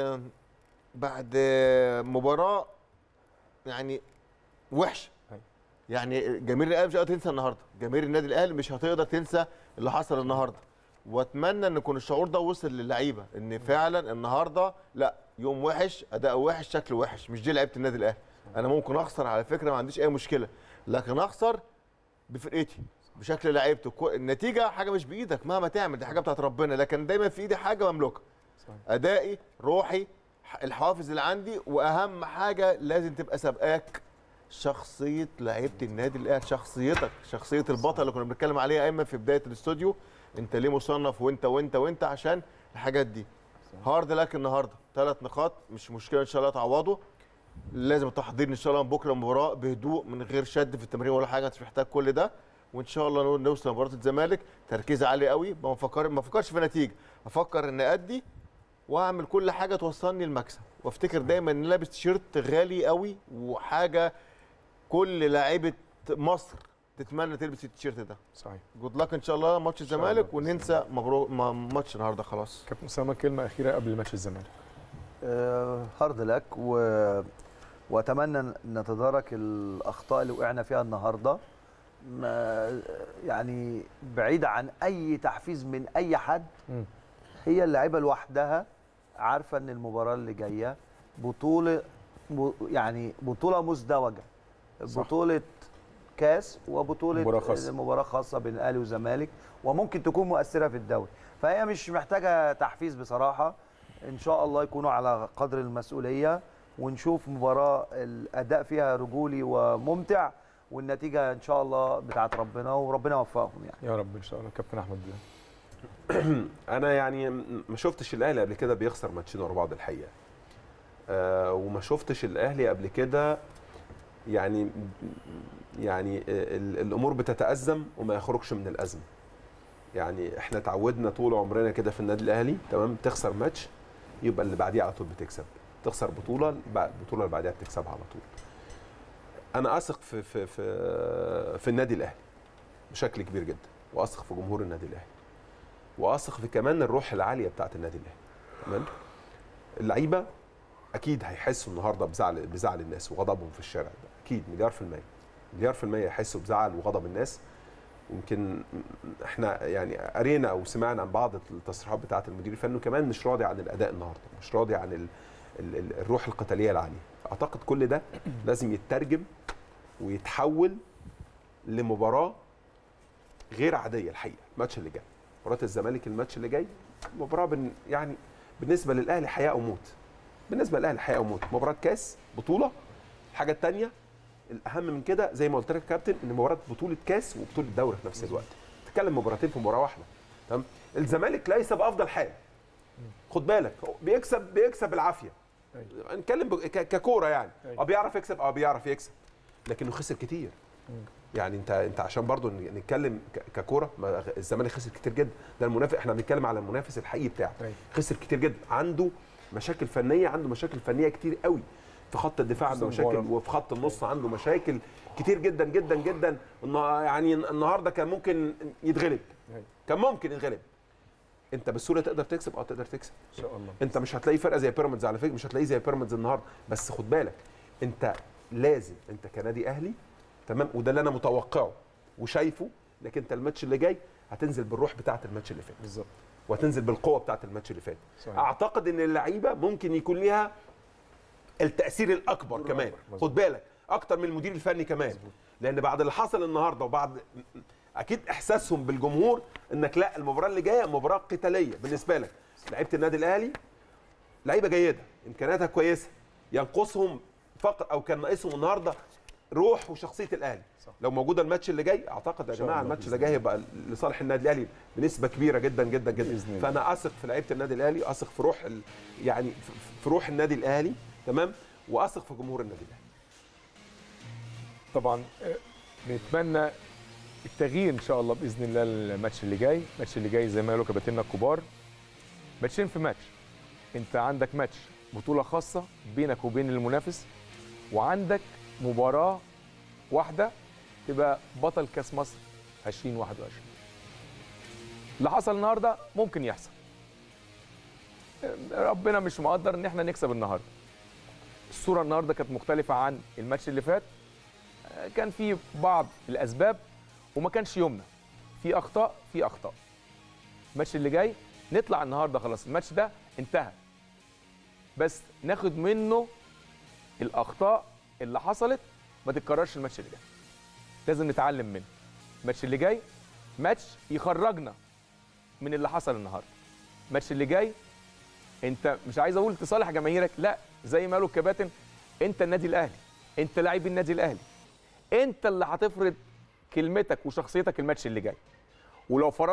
Speaker 4: بعد مباراه يعني وحشه. يعني جماهير الاهلي مش هتقدر تنسى النهارده، جماهير النادي الاهلي مش هتقدر تنسى اللي حصل النهارده. واتمنى ان يكون الشعور ده وصل للعيبه ان فعلا النهارده لا، يوم وحش، اداء وحش، شكل وحش، مش دي لعيبه النادي الاهلي. انا ممكن اخسر على فكره، ما عنديش اي مشكله، لكن اخسر بفرقتي بشكل لعيبتي. النتيجه حاجه مش بايدك مهما تعمل، دي حاجه بتاعت ربنا، لكن دايما في ايدي حاجه مملوكه. ادائي، روحي، الحوافز اللي عندي، واهم حاجه لازم تبقى سابقاك شخصيه لعيبه النادي الاهلي، شخصيتك، شخصيه البطل اللي كنا بنتكلم عليها ايمن في بدايه الاستوديو. انت ليه مصنف وانت وانت وانت عشان الحاجات دي. هارد لك النهارده ثلاث نقاط مش مشكله ان شاء الله تعوضوا. لازم التحضير ان شاء الله من بكره المباراه بهدوء من غير شد في التمرين ولا حاجه، مش محتاج كل ده، وان شاء الله نوصل لمباراه الزمالك تركيز عالي قوي. ما افكر ما افكرش في نتيجه، افكر ان ادي واعمل كل حاجه توصلني المكسب، وافتكر دايما ان لابس تيشيرت غالي قوي وحاجه كل لاعيبه مصر تتمنى تلبس التيشيرت ده.
Speaker 1: صحيح.
Speaker 4: جود لك ان شاء الله ماتش الزمالك، وننسى مبروك ماتش النهارده خلاص.
Speaker 1: كابتن اسامه كلمه اخيره قبل ماتش الزمالك.
Speaker 5: آه هارد لك و... واتمنى نتدارك الاخطاء اللي وقعنا فيها النهارده، ما يعني بعيد عن اي تحفيز من اي حد.
Speaker 1: م.
Speaker 5: هي اللعيبه لوحدها عارفه ان المباراه اللي جايه بطوله، يعني بطوله مزدوجه، بطوله كاس وبطوله
Speaker 1: مباراه خاصه
Speaker 5: مباراه خاصه بين الاهلي والزمالك، وممكن تكون مؤثره في الدوري، فهي مش محتاجه تحفيز بصراحه. ان شاء الله يكونوا على قدر المسؤوليه، ونشوف مباراه الاداء فيها رجولي وممتع، والنتيجه ان شاء الله بتاعت ربنا، وربنا يوفقهم يعني.
Speaker 1: يا رب ان شاء الله. كابتن احمد بيه.
Speaker 3: انا يعني ما شفتش الاهلي قبل كده بيخسر ماتشين ورا بعض الحقيقه. أه وما شفتش الاهلي قبل كده يعني يعني الامور بتتازم وما يخرجش من الازمه. يعني احنا اتعودنا طول عمرنا كده في النادي الاهلي، تمام، تخسر ماتش يبقى اللي بعديه على طول بتكسب، تخسر بطوله البطوله اللي بعديها بتكسبها على طول. انا اثق في في في في النادي الاهلي بشكل كبير جدا، واثق في جمهور النادي الاهلي، واثق في كمان الروح العاليه بتاعه النادي الاهلي. تمام. اللعيبه اكيد هيحسوا النهارده بزعل بزعل الناس وغضبهم في الشارع ده، اكيد مليار في الميه مليار في الميه يحسوا بزعل وغضب الناس. يمكن احنا يعني قرينا او سمعنا عن بعض التصريحات بتاعه المدير الفني، كمان مش راضي عن الاداء النهارده، مش راضي عن ال ال ال الروح القتاليه العاليه. اعتقد كل ده لازم يترجم ويتحول لمباراه غير عاديه الحقيقه. الماتش اللي جاي مباراه الزمالك، الماتش اللي جاي مباراه بن يعني بالنسبه للاهلي حياه او موت. بالنسبه للاهلي حياه او موت، مباراه كاس بطوله. الحاجه الثانيه الاهم من كده زي ما قلت لك يا كابتن، ان مباراه بطوله كاس وبطوله دوري في نفس الوقت. تتكلم مباراتين في مباراه واحده. تمام. الزمالك ليس بافضل حال، خد بالك، بيكسب بيكسب بالعافيه. نتكلم ككوره يعني، اه بيعرف يكسب، اه بيعرف يكسب، لكنه خسر كتير. يعني انت انت عشان برضو نتكلم ككوره، الزمالك خسر كتير جدا. ده المنافس، احنا بنتكلم على المنافس الحقيقي بتاعه، خسر كتير جدا، عنده مشاكل فنيه، عنده مشاكل فنيه كتير قوي في خط الدفاع، عنده مشاكل، وفي خط النص عنده مشاكل كتير جدا جدا جدا. يعني النهارده كان ممكن يتغلب، كان ممكن يتغلب. انت بالسهوله تقدر تكسب، اه تقدر تكسب
Speaker 1: ان شاء الله.
Speaker 3: انت مش هتلاقي فرقه زي بيراميدز، على فكره مش هتلاقيه زي بيراميدز النهارده، بس خد بالك انت لازم، انت كنادي اهلي، تمام، وده اللي انا متوقعه وشايفه، انك انت الماتش اللي جاي هتنزل بالروح بتاعه الماتش اللي فات
Speaker 1: بالظبط،
Speaker 3: وهتنزل بالقوه بتاعه الماتش اللي فات.
Speaker 1: صحيح.
Speaker 3: اعتقد ان اللعيبه ممكن يكون ليها التاثير الاكبر كمان، خد بالك، اكتر من المدير الفني كمان. مزبوط. لان بعد اللي حصل النهارده وبعد اكيد احساسهم بالجمهور انك لا، المباراه اللي جايه مباراه قتاليه بالنسبه لك. لعيبه النادي الاهلي لعيبه جيده، امكانياتها كويسه، ينقصهم فقط او كان ناقصهم النهارده روح وشخصيه الاهلي. صح. لو موجوده الماتش اللي جاي، اعتقد يا جماعه الماتش اللي جاي هيبقى لصالح النادي الاهلي بنسبه كبيره جدا جدا جدا. فانا اثق في لعيبه النادي الاهلي، اثق في روح ال... يعني في روح النادي الاهلي، تمام، واثق في جمهور النادي الاهلي.
Speaker 1: طبعا نتمنى التغيير ان شاء الله باذن الله. الماتش اللي جاي، الماتش اللي جاي زي ما قالوا كباتننا الكبار، ماتشين في ماتش. انت عندك ماتش بطوله خاصه بينك وبين المنافس، وعندك مباراه واحده تبقى بطل كاس مصر ألفين وواحد وعشرين. اللي حصل النهارده ممكن يحصل، ربنا مش مقدر ان احنا نكسب النهارده. الصوره النهارده كانت مختلفه عن الماتش اللي فات، كان في بعض الاسباب وما كانش يومنا، في اخطاء في اخطاء. الماتش اللي جاي نطلع النهارده خلاص، الماتش ده انتهى، بس ناخد منه الاخطاء اللي حصلت ما تتكررش الماتش اللي جاي. لازم نتعلم منه. الماتش اللي جاي ماتش يخرجنا من اللي حصل النهارده. الماتش اللي جاي انت مش عايز اقول تصالح جماهيرك، لا، زي ما قالوا الكباتن، انت النادي الاهلي، انت لاعبي النادي الاهلي، انت اللي هتفرض كلمتك وشخصيتك الماتش اللي جاي. ولو فرضت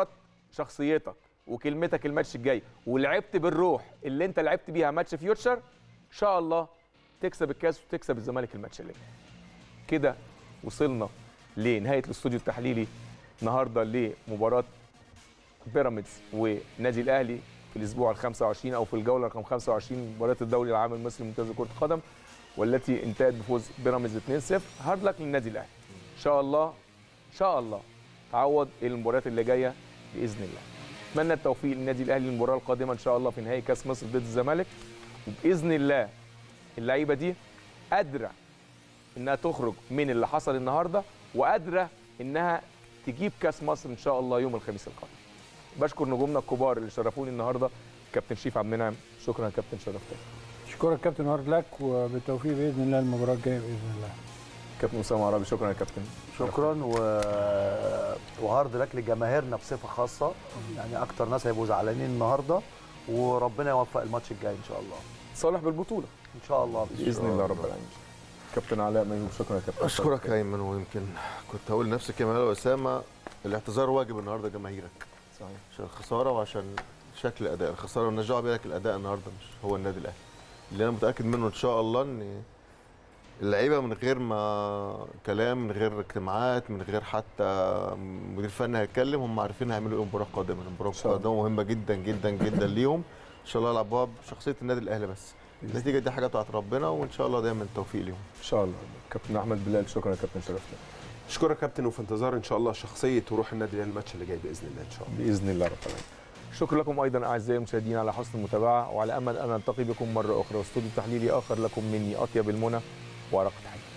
Speaker 1: شخصيتك وكلمتك الماتش الجاي ولعبت بالروح اللي انت لعبت بيها ماتش فيوتشر، ان شاء الله تكسب الكاس وتكسب الزمالك الماتش اللي جاي. كده وصلنا لنهايه الاستوديو التحليلي النهارده لمباراه بيراميدز ونادي الاهلي في الاسبوع ال خمسة وعشرين او في الجوله رقم خمسة وعشرين مباراه الدوري العام المصري الممتاز لكره القدم، والتي انتهت بفوز بيراميدز اثنين صفر. هارد لك للنادي الاهلي ان شاء الله، ان شاء الله تعوض المباريات اللي جايه باذن الله. اتمنى التوفيق للنادي الاهلي للمباراه القادمه ان شاء الله في نهائي كاس مصر ضد الزمالك، وباذن الله اللعيبه دي قادره انها تخرج من اللي حصل النهارده وقادره انها تجيب كاس مصر ان شاء الله يوم الخميس القادم. بشكر نجومنا الكبار اللي شرفوني النهارده، كابتن شريف عبد المنعم، شكرا يا كابتن، شرفتك.
Speaker 2: اشكرك كابتن هارد لك، وبالتوفيق باذن الله المباراه الجايه باذن الله.
Speaker 1: كابتن اسامه عرابي، شكرا يا كابتن.
Speaker 5: شكرا و... وهارد لك لجماهيرنا بصفه خاصه، يعني اكتر ناس هيبقوا زعلانين النهارده، وربنا يوفق الماتش الجاي ان شاء الله.
Speaker 1: صالح بالبطوله
Speaker 5: ان شاء الله
Speaker 1: باذن الله رب العالمين. كابتن علاء ميمون، شكرا يا كابتن.
Speaker 4: اشكرك يا ايمن، ويمكن كنت هقول لنفسي كمان واسامه الاعتذار واجب النهارده جماهيرك.
Speaker 1: صحيح.
Speaker 4: عشان الخساره وعشان شكل الاداء، الخساره مالناش دعوه بيها، الاداء النهارده مش هو النادي الاهلي. اللي انا متاكد منه ان شاء الله ان اللعيبه من غير ما كلام، من غير اجتماعات، من غير حتى مدير فني هيتكلم، هم عارفين هيعملوا ايه المباراه القادمه. المباراه القادمه مهمه جدا جدا جدا ليهم، ان شاء الله يلعبوها بشخصيه النادي الاهلي بس. النتيجه دي حاجه بتاعت ربنا، وان شاء الله دايما التوفيق ليهم
Speaker 1: ان شاء الله. كابتن احمد بلال، شكرا يا كابتن، شرفتنا.
Speaker 3: اشكرك يا كابتن، وفي انتظار ان شاء الله شخصيه وروح النادي الاهلي الماتش اللي جاي باذن الله ان شاء الله.
Speaker 1: باذن الله رب العالمين. شكرا لكم ايضا اعزائي المشاهدين على حسن المتابعه، وعلى امل ان نلتقي بكم مره اخرى واستوديو تحليلي اخر لكم مني اطيب المنى وارق التحيه.